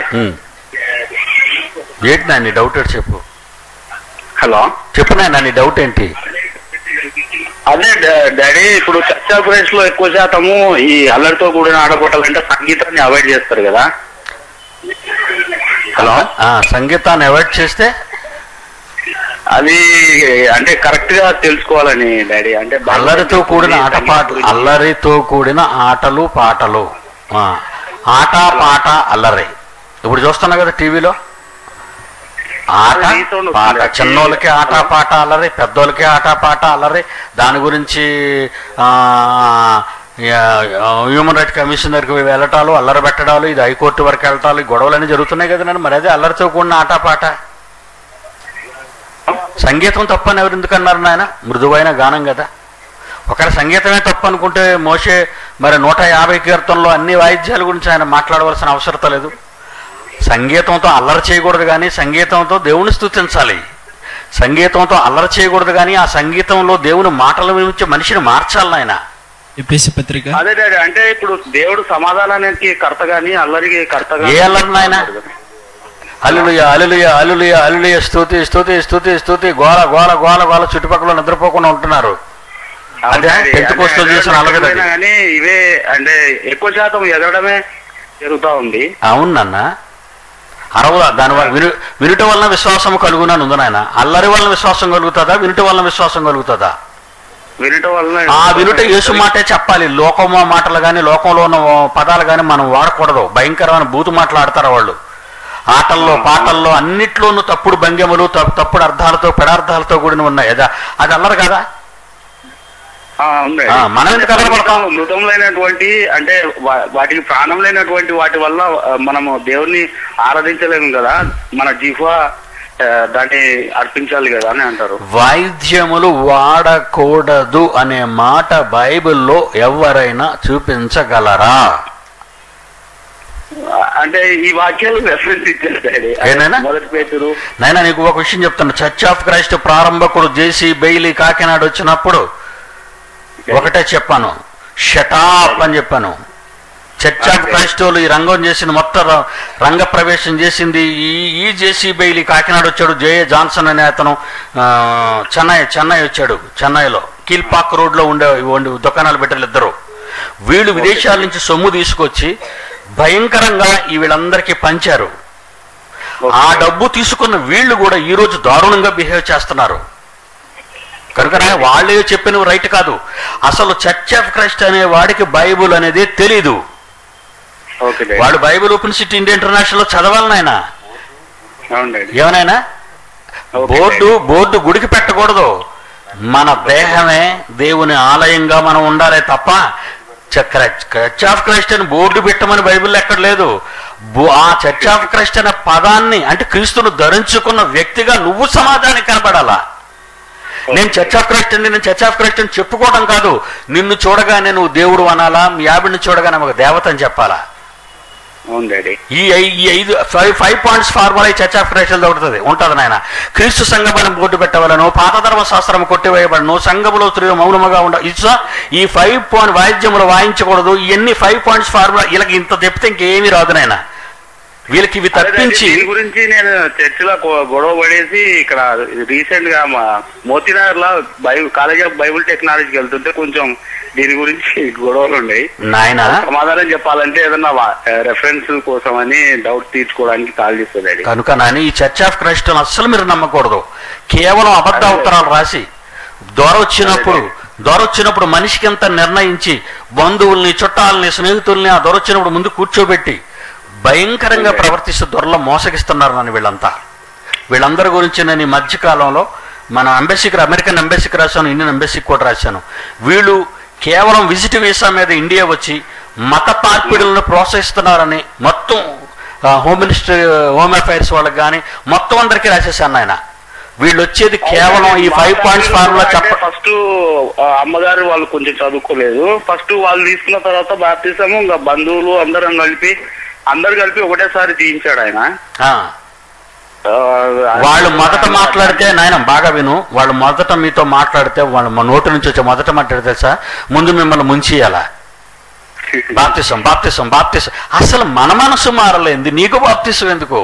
ఏంటి నాయన నీ డౌట్ ఏంటి చెప్పు. హలో చెప్పు నాయన నీ డౌట్ ఏంటి? అదే డాడీ, ఇప్పుడు చర్చా ప్లేస్ లో ఎక్కువ శాతము ఈ అల్లరితో కూడిన ఆటపాటలు అంటే సంగీతాన్ని అవాయిడ్ చేస్తారు కదా. హలో సంగీతాన్ని అవాయిడ్ చేస్తే అది అంటే కరెక్ట్ గా తెలుసుకోవాలని డాడీ. అంటే అల్లరితో కూడిన ఆటపాటలు, అల్లరితో కూడిన ఆటలు పాటలు, ఆట పాట అల్లరి. ఇప్పుడు చూస్తున్నా కదా టీవీలో ఆట పాట, చిన్నోళ్ళకి ఆట పాట అల్లరి, పెద్దోళ్ళకి ఆట పాట అల్లరి. దాని గురించి హ్యూమన్ రైట్స్ కమిషన్ దగ్గరికి వెళ్ళటాలు, అల్లరి పెట్టడాలు, ఇది హైకోర్టు వరకు వెళ్ళటాలు, గొడవలన్నీ జరుగుతున్నాయి కదా నన్ను. మరి అదే అల్లరితో కూడిన ఆట పాట. సంగీతం తప్పని ఎవరు ఎందుకు అన్నారు నాయన? మృదువైన గానం కదా. ఒకరి సంగీతమే తప్పు అనుకుంటే మోషే మరి నూట యాభై కీర్తనలో అన్ని వాయిద్యాల గురించి ఆయన మాట్లాడవలసిన అవసరం లేదు. సంగీతంతో అల్లరి చేయకూడదు కానీ సంగీతంతో దేవుని స్తుతించాలి. సంగీతంతో అల్లరి చేయకూడదు కానీ ఆ సంగీతంలో దేవుని మాటలు వినిపించి మనిషిని మార్చాలి ఆయన. పత్రిక అదే డాడీ, అంటే ఇప్పుడు దేవుడు సమాధానానికి కర్త గాని అల్లరికి కర్త. ఏ అల్లరి నాయన? హల్లెలూయ హల్లెలూయ హల్లెలూయ హల్లెలూయ, స్తుతి స్తుతి స్తుతి స్తుతి, గోల గోల గోల గోల, చుట్టుపక్కల నిద్రపోకుండా ఉంటున్నారు. అదే పెంతెకోస్తు చేసిన అలగడ. ఇవే అంటే ఎక్కువ శాతం ఎదగడమే జరుగుతా ఉంది. అవునన్న. అరవదా దాని వల్ల విను వినుట వలన విశ్వాసం కలుగునని ఉంది నాయన. అల్లరి వలన విశ్వాసం కలుగుతుందా? వినుట వలన విశ్వాసం కలుగుతుందా? వినుట వలన. ఆ వినుట యేసు మాటే చెప్పాలి. లోకమో మాటలు కానీ లోకంలో ఉన్న పదాలు కానీ మనం వాడకూడదు. భయంకరమైన బూతు మాటలు ఆడతారు వాళ్ళు. ఆటల్లో పాటల్లో అన్నిట్లోనూ తప్పుడు భంగిమలు, తప్పుడు అర్థాలతో పెడార్థాలతో కూడిన ఉన్నాయి. అదా అది అల్లరు కదా. మనం ఎందుకు అల్లరపడతాం? మృతంలైనటువంటి అంటే వాటికి ప్రాణం లేనటువంటి వాటి వల్ల మనము దేవుణ్ణి ఆరాధించలేము కదా. మన జీవా దాన్ని అర్పించాలి కదా అని అంటారు. వాయిద్యములు వాడకూడదు అనే మాట బైబిల్లో ఎవరైనా చూపించగలరా? అంటే ఈ వాక్యాలు రెఫరెన్స్ ఇచ్చారు. మొదటి పేతురు. నైనా నీకు ఒక విషయం చెప్తాను. చర్చ్ ఆఫ్ క్రైస్ట్ ప్రారంభకుడు జేసీ బెయిలీ కాకినాడ వచ్చినప్పుడు ఒకటే చెప్పాను, షటాప్ అని చెప్పాను. చర్చ్ ఆఫ్ క్రైస్ట్ వాళ్ళు ఈ రంగం చేసింది, మొత్తం రంగ ప్రవేశం చేసింది ఈ ఈ జేసీ బెయిలీ. కాకినాడ వచ్చాడు జే జాన్సన్ అనే అతను, చెన్నై చెన్నై వచ్చాడు. చెన్నైలో కీల్పాక్ రోడ్లో ఉండే ఉండే దుకాణాలు పెట్టారు ఇద్దరు. వీళ్ళు విదేశాల నుంచి సొమ్ము తీసుకొచ్చి భయంకరంగా ఈ వీళ్ళందరికీ పంచారు. ఆ డబ్బు తీసుకున్న వీళ్ళు కూడా ఈ రోజు దారుణంగా బిహేవ్ చేస్తున్నారు. కనుక వాళ్ళే చెప్పినవి రైట్ కాదు. అసలు చర్చ్ ఆఫ్ క్రైస్ట్ అనే వాడికి బైబుల్ అనేది తెలీదు. వాడు bible open city India international చదవాలని ఆయన ఏమనైనా బోర్డు బోర్డు గుడికి పెట్టకూడదు. మన దేహమే దేవుని ఆలయంగా మనం ఉండాలి తప్ప చర్చ్ ఆఫ్ క్రైస్ట్ అని బోర్డు పెట్టమని బైబిల్లో ఎక్కడ లేదు. ఆ చర్చ్ ఆఫ్ క్రైస్ట్ అనే పదాన్ని అంటే క్రీస్తును ధరించుకున్న వ్యక్తిగా నువ్వు సమాజానికి కనబడాలా. నేను చర్చ్ ఆఫ్ క్రైస్ట్ అండి, నేను చర్చ్ ఆఫ్ క్రైస్ట్ అని చెప్పుకోవడం కాదు. నిన్ను చూడగానే నువ్వు దేవుడు అనాలా, మీ ఆవిడని చూడగానే ఒక దేవత అని చెప్పాలా. ఈ ఈ ఐదు ఫైవ్ ఫైవ్ పాయింట్స్ ఫార్ములా ఈ చర్చ్ ఆఫ్ క్రైస్ట్ దొరుకుతుంది ఉంటుంది నాయన. క్రీస్తు సంఘం బోర్డు పెట్టవలను, పాత ధర్మ శాస్త్రం కొట్టివేయబడను, సంఘములో స్త్రీలు మౌనముగా ఉండ ఇట్లా ఈ ఫైవ్ పాయింట్ వాయిద్యములు వాయించకూడదు. ఇవన్నీ ఫైవ్ పాయింట్స్ ఫార్ములా. వీళ్ళకి ఇంత చెప్తే ఇంకేమీ రాదు నాయన. వీళ్ళకి ఇవి తప్పించి దీని గురించి నేను చర్చిలో గొడవ పడేసి ఇక్కడ రీసెంట్ గా మా మోతీనగర్ లో బైబుల్ కాలేజ్ ఆఫ్ బైబుల్ టెక్నాలజీకి వెళ్తుంటే కొంచెం దీని గురించి గొడవలు ఉన్నాయి. నాయన సమాధానం చెప్పాలంటే ఏదన్నా రెఫరెన్స్ కోసం అని డౌట్ తీర్చుకోవడానికి కాల్ చేస్తుంది. కనుక నాని ఈ చర్చ్ ఆఫ్ క్రైస్ట్ అస్సలు మీరు నమ్మకూడదు. కేవలం అబద్ధ ఉత్తరాలు రాసి దొర వచ్చినప్పుడు దొర వచ్చినప్పుడు మనిషికి ఎంత నిర్ణయించి బంధువుల్ని చుట్టాలని స్నేహితుల్ని ఆ దొర వచ్చినప్పుడు ముందు కూర్చోబెట్టి భయంకరంగా ప్రవర్తిస్తూ దొరలో మోసగిస్తున్నారు నన్ను వీళ్ళంతా. వీళ్ళందరి గురించి నేను ఈ మధ్యకాలంలో మన ఎంబసీకి అమెరికన్ ఎంబసీకి రాశాను, ఇండియన్ ఎంబసీకి కూడా రాశాను. వీళ్ళు కేవలం విజిట్ వీసా మీద ఇండియా వచ్చి మత మార్పిడులను ప్రోత్సహిస్తున్నారని మొత్తం హోమ్ మినిస్టర్ హోమ్ అఫైర్స్ వాళ్ళకి కానీ మొత్తం అందరికీ రాసేసాను ఆయన. వీళ్ళు వచ్చేది కేవలం ఈ ఫైవ్ పాయింట్స్ ఫార్ములా చెప్ప. ఫస్ట్ అమ్మగారు వాళ్ళు కొంచెం చదువుకోలేదు. ఫస్ట్ వాళ్ళు తీసుకున్న తర్వాత బాప్తిసము ఇంకా బంధువులు అందరం కలిపి అందరు కలిపి ఒకటేసారి తీయించాడు ఆయన. వాళ్ళు మొదట మాట్లాడితే నాయన బాగా విను, వాళ్ళు మొదట మీతో మాట్లాడితే వాళ్ళు మా నోటి నుంచి వచ్చే మొదట మాట్లాడితే సార్ ముందు మిమ్మల్ని ముంచేయాల. బాప్తిసం బాప్తిసం బాప్తిసం అసలు మన మనసు మారలేంది, నీకు బాప్తిసం ఎందుకు?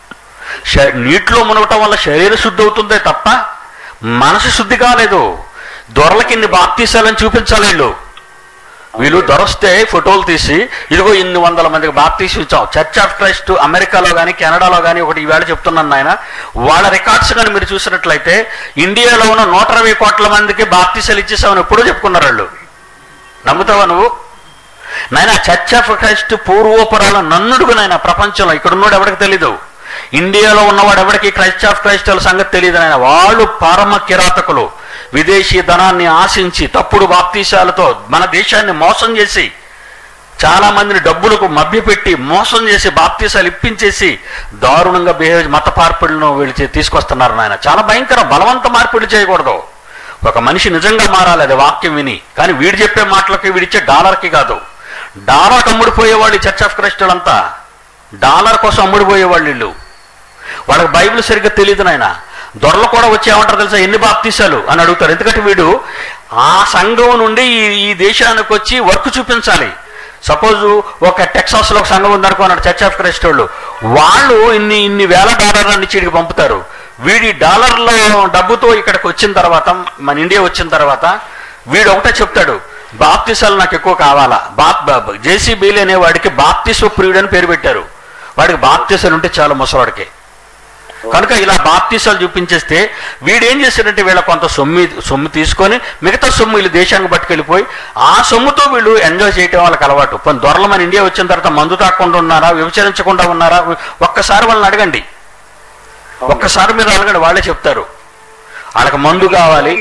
నీటిలో మునగటం వల్ల శరీర శుద్ధి అవుతుందే తప్ప మనసు శుద్ధి కాలేదు. దొరలకి ఇన్ని బాప్తిసాలని చూపించాలి వీళ్ళు. వీళ్ళు దొరస్తే ఫోటోలు తీసి ఇదిగో ఇన్ని వందల మందికి బాప్తీసం ఇచ్చాం. చర్చ్ ఆఫ్ క్రైస్ట్ అమెరికాలో కానీ కెనడాలో కానీ ఒకటి ఈవేళ చెప్తున్నాను ఆయన, వాళ్ళ రికార్డ్స్ కానీ మీరు చూసినట్లయితే ఇండియాలో ఉన్న నూట ఇరవై కోట్ల మందికి బాప్తీసాలు ఇచ్చేసామని ఎప్పుడూ చెప్పుకున్నారు వాళ్ళు. నమ్ముతావా నువ్వు? నాయన చర్చ్ ఆఫ్ క్రైస్ట్ పూర్వోపరాల నన్నుడుగు నాయన ప్రపంచంలో ఇక్కడ ఉన్నోడు ఎవరికి తెలీదు. ఇండియాలో ఉన్నవాడు ఎవరికి క్రైస్ట్ ఆఫ్ క్రైస్ట్ వాళ్ళ సంగతి తెలియదు నాయన. వాళ్ళు పరమ కిరాతకులు. విదేశీ ధనాన్ని ఆశించి తప్పుడు బాప్తీసాలతో మన దేశాన్ని మోసం చేసి చాలా మందిని డబ్బులకు మభ్యపెట్టి మోసం చేసి బాప్తీసాలు ఇప్పించేసి దారుణంగా బిహేవ్ మత మార్పిడులను వీళ్ళు తీసుకొస్తున్నారు నాయన. చాలా భయంకర. బలవంత మార్పిడి చేయకూడదు. ఒక మనిషి నిజంగా మారాలి, అది వాక్యం విని. కానీ వీడు చెప్పే మాటలకి వీడిచ్చే డాలర్కి కాదు. డాలర్కి అమ్ముడిపోయేవాళ్ళు చర్చ్ ఆఫ్ క్రైస్ట్ అంతా డాలర్ కోసం అమ్ముడిపోయేవాళ్ళు వీళ్ళు. వాళ్ళకి బైబిల్ సరిగ్గా తెలియదు నాయన. దొరలు కూడా వచ్చి ఏమంటారు తెలుసా, ఎన్ని బాప్తీసాలు అని అడుగుతారు. ఎందుకంటే వీడు ఆ సంఘం నుండి ఈ ఈ దేశానికి వచ్చి వర్క్ చూపించాలి. సపోజు ఒక టెక్సాస్లో ఒక సంఘం ఉందనుకున్నాడు చర్చ్ ఆఫ్ క్రైస్ట్ వాళ్ళు, వాళ్ళు ఇన్ని ఇన్ని వేల డాలర్లని చీడికి పంపుతారు. వీడి డాలర్ల డబ్బుతో ఇక్కడికి వచ్చిన తర్వాత మన ఇండియా వచ్చిన తర్వాత వీడు ఒకటే చెప్తాడు, బాప్తీసాలు నాకు ఎక్కువ కావాలా. బాప్ జేసీ బెయిలీ అనే వాడికి బాప్తిస్వ ప్రియుడు అని పేరు పెట్టారు. వాడికి బాప్తీసాలు ఉంటే చాలు ముసవాడికి. కనుక ఇలా బాప్తీసాలు చూపించేస్తే వీడేం చేశాడంటే వీళ్ళ కొంత సొమ్ము సొమ్ము తీసుకొని మిగతా సొమ్ము వీళ్ళు దేశానికి పట్టుకెళ్ళిపోయి ఆ సొమ్ముతో వీళ్ళు ఎంజాయ్ చేయటం వాళ్ళకి అలవాటు. కొన్ని దొరలు మన ఇండియా వచ్చిన తర్వాత మందు తాకుండా ఉన్నారా, వ్యభిచరించకుండా ఉన్నారా ఒక్కసారి వాళ్ళని అడగండి. ఒక్కసారి మీరు అడగండి, వాళ్ళే చెప్తారు. వాళ్ళకి మందు కావాలి.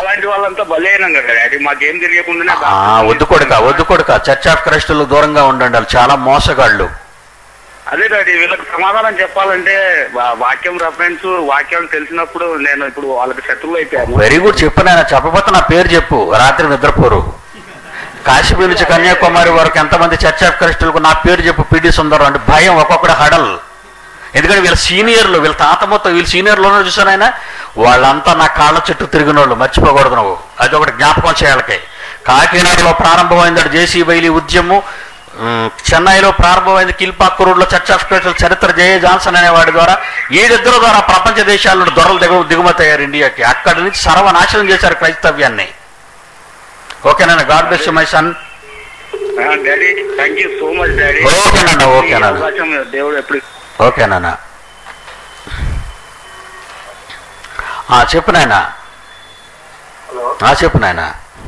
వద్దు కొడుక వద్దు కొడుక చర్చ్ ఆఫ్ క్రైస్టులు దూరంగా ఉండండి. వాళ్ళు చాలా మోసగాళ్ళు. అదే డాడీ వీళ్ళకి సమాధానం చెప్పాలంటే వాక్యం రెఫరెన్స్ వాక్యం తెలిసినప్పుడు నేను ఇప్పుడు వాళ్ళకి శత్రువులు అయిపోయాను. వెరీ గుడ్ చెప్పు నాయన. చెప్పకపోతే నా పేరు చెప్పు, రాత్రి నిద్రపోరు. కాశ్మీర్ నుంచి కన్యాకుమారి వరకు ఎంతమంది చర్చ్ ఆఫ్ క్రైస్టులకు నా పేరు చెప్పు, పిడి సుందరం అంటే భయం, ఒక్కొక్కటి హడల్. ఎందుకంటే వీళ్ళ సీనియర్లు, వీళ్ళ తాత మొత్తం వీళ్ళ సీనియర్లోనే చూసాను ఆయన. వాళ్ళంతా నా కాళ్ళ చుట్టూ తిరిగిన వాళ్ళు, మర్చిపోకూడదు నువ్వు. అది ఒకటి జ్ఞాపకం చేయాలకి. కాకినాడలో ప్రారంభమైంది జేసీ బెయిలీ ఉద్యమం. చెన్నైలో ప్రారంభమైంది కిల్పాక్ రోడ్లో చర్చ్ ఆఫ్ క్రైస్ట్ చరిత్ర జే జాన్సన్ అనేవాడి ద్వారా ఏడిద్దరు ద్వారా ప్రపంచ దేశాల్లో దొరలు దిగు దిగుమతి అయ్యారు ఇండియాకి. అక్కడి నుంచి సర్వనాశనం చేశారు క్రైస్తవ్యాన్ని. ఓకేనా? God bless you my son. Daddy thank you so much daddy. ఓకేనా? ఓకేనా? దేవుడు ఎప్పుడు ఓకేనా? చెప్పు నాయనా. చెప్పు నాయనా.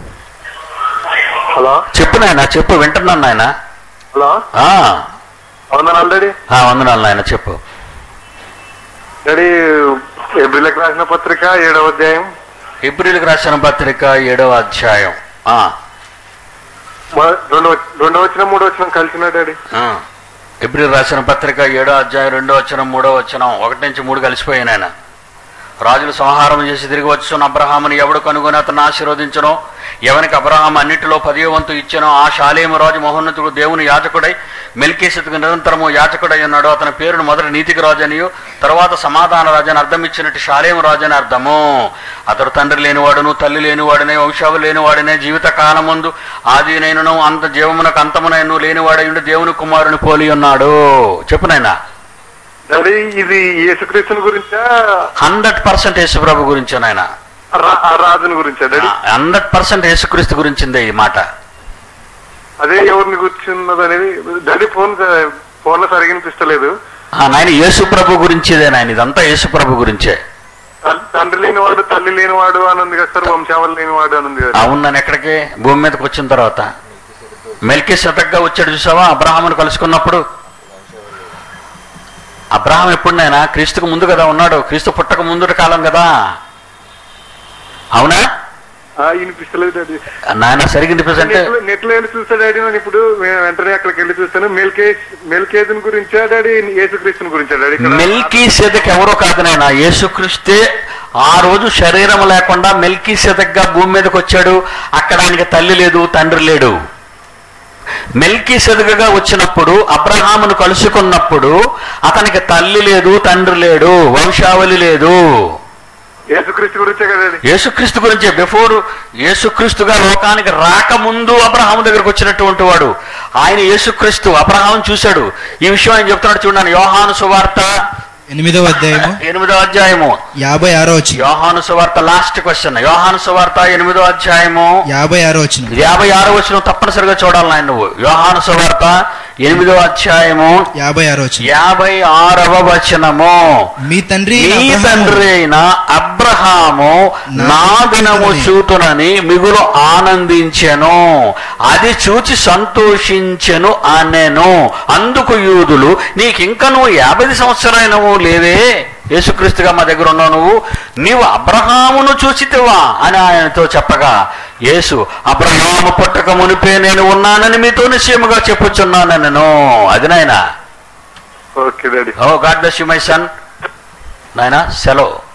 హలో చెప్పు నాయనా, చెప్పు, వింటున్నాను నాయన. హలో వందనాలు డాడీ. వందనాలు నాయన, చెప్పు. డాడీ ఏప్రిల్కి రాసిన పత్రిక ఏడవ అధ్యాయం. ఏప్రిల్కి రాసిన పత్రిక ఏడవ అధ్యాయం రెండో రెండో వచ్చిన మూడో వచ్చిన కలిసిన డాడీ. ఏప్రిల్ రాసిన పత్రిక ఏడో అధ్యాయం రెండో వచనం మూడో వచనం ఒకటి నుంచి మూడు కలిసిపోయాను ఆయన. రాజులు సంహారం చేసి తిరిగి వచ్చున్న అబ్రహాముని ఎవడు కనుగొని అతను ఆశీర్వదించనో, ఎవనికి అబ్రహాం అన్నిటిలో పదివ వంతు ఇచ్చానో ఆ షాలేము రాజు మహోన్నతుడు దేవుని యాజకుడై మెల్కీసెదెకు నిరంతరము యాజకుడై ఉన్నాడు. అతని పేరును మొదటి నీతికి రాజు అనియు తర్వాత సమాధాన రాజు అని అర్థం ఇచ్చినట్టు షాలేము రాజు అని అర్థము. అతడు తండ్రి లేనివాడును తల్లి లేనివాడనే వంశాలు లేనివాడనే జీవిత కాలముందు ఆదినైనను అంత జీవమునకు అంతమునైను లేనివాడయుండి దేవుని కుమారుని పోలి ఉన్నాడు. చెప్పునైనా ఇది యేసుక్రీస్తుని గురించా? హండ్రెడ్ పర్సెంట్ యేసుప్రభు గురించే నాయన. రాజుని గురించా? హండ్రెడ్ పర్సెంట్ యేసుక్రీస్తు గురించిందే ఈ మాట. అదే ఎవరిని గురించిన్నది అనేది డాడీ ఫోన్ ఫోన్ లో సరిగా వినిపిస్తలేదు నాయన. యేసుప్రభు గురించిదే నాయన, ఇదంతా యేసుప్రభు గురించే. తండ్రి లేనివాడు తల్లి లేనివాడు అనంది కదా సార్, వంశావళి లేనివాడు అనంది కదా. అవును నాన్న. ఎక్కడికి? భూమి మీదకి వచ్చిన తర్వాత మెల్కీసెదెకుగా వచ్చాడు చూసావా అబ్రహామును కలుసుకున్నప్పుడు. అబ్రహాం ఎప్పుడునైనా క్రీస్తుకు ముందు కదా ఉన్నాడు, క్రీస్తు పుట్టక ముందుటి కాలం కదా. అవునా? వినిపిస్తలేదు నాయన, సరిగ్గా వినిపిస్తుంటే నెట్ లో వెళ్ళి చూస్తా డాడీ. నేను ఇప్పుడు వెంటనే అక్కడికి వెళ్ళి చూస్తాను. మెల్కే మెల్కేదుని గురించా డాడీ, యేసుక్రీస్తుని గురించా డాడీ? మెల్కీసెదెకు ఎవరో కాదు నాయన, యేసుక్రీస్తే ఆ రోజు శరీరం లేకుండా మెల్కీసెదెకుగా భూమి మీదకి వచ్చాడు. అక్కడ ఆయనకి తల్లి లేదు, తండ్రి లేడు. మెల్కీసెదెకుగా వచ్చినప్పుడు అబ్రహామును కలుసుకున్నప్పుడు అతనికి తల్లి లేదు, తండ్రి లేడు, వంశావళి లేదు. యేసుక్రీస్తు గురించే కదా? యేసుక్రీస్తు గురించే. బిఫోర్ యేసుక్రీస్తుగా లోకానికి రాకముందు అబ్రహాము దగ్గరకు వచ్చినటువంటి వాడు ఆయన యేసుక్రీస్తు. అబ్రహాం చూశాడు. ఈ విషయం ఆయన చెప్తున్నాడు చూడండి. యోహాను సువార్త ఎనిమిదవ అధ్యాయము ఎనిమిదో అధ్యాయము యాభై ఆరో వచ్చిన. యోహాను సువార్త లాస్ట్ క్వశ్చన్. యోహాను సువార్త ఎనిమిదో అధ్యాయము యాభై ఆరో వచ్చిన. యాభై ఆరో వచ్చిన తప్పనిసరిగా చూడాలి ఆయన నువ్వు. యోహాను సువార్త ఎనిమిదో అధ్యాయము యాభై ఆరో యాభై ఆరవ వచనము. మీ తండ్రి మీ తండ్రి అయిన అబ్రహాము నా దినము చూతునని మిగులు ఆనందించెను, అది చూచి సంతోషించెను అనెను. అందుకు యూదులు, నీకింకను యాభై సంవత్సరాలైనవు లేవే, యేసుక్రీస్తుగా మా దగ్గర ఉన్నావు నువ్వు, నీవు అబ్రహామును చూచితివా అని ఆయనతో చెప్పగా, యేసు అబ్రహాము పుట్టక మునిపే నేను ఉన్నానని మీతో నిశ్చయముగా చెప్పుచున్నాను నేను. అది నాయన. Oh god bless you my son. నాయన సెలవు.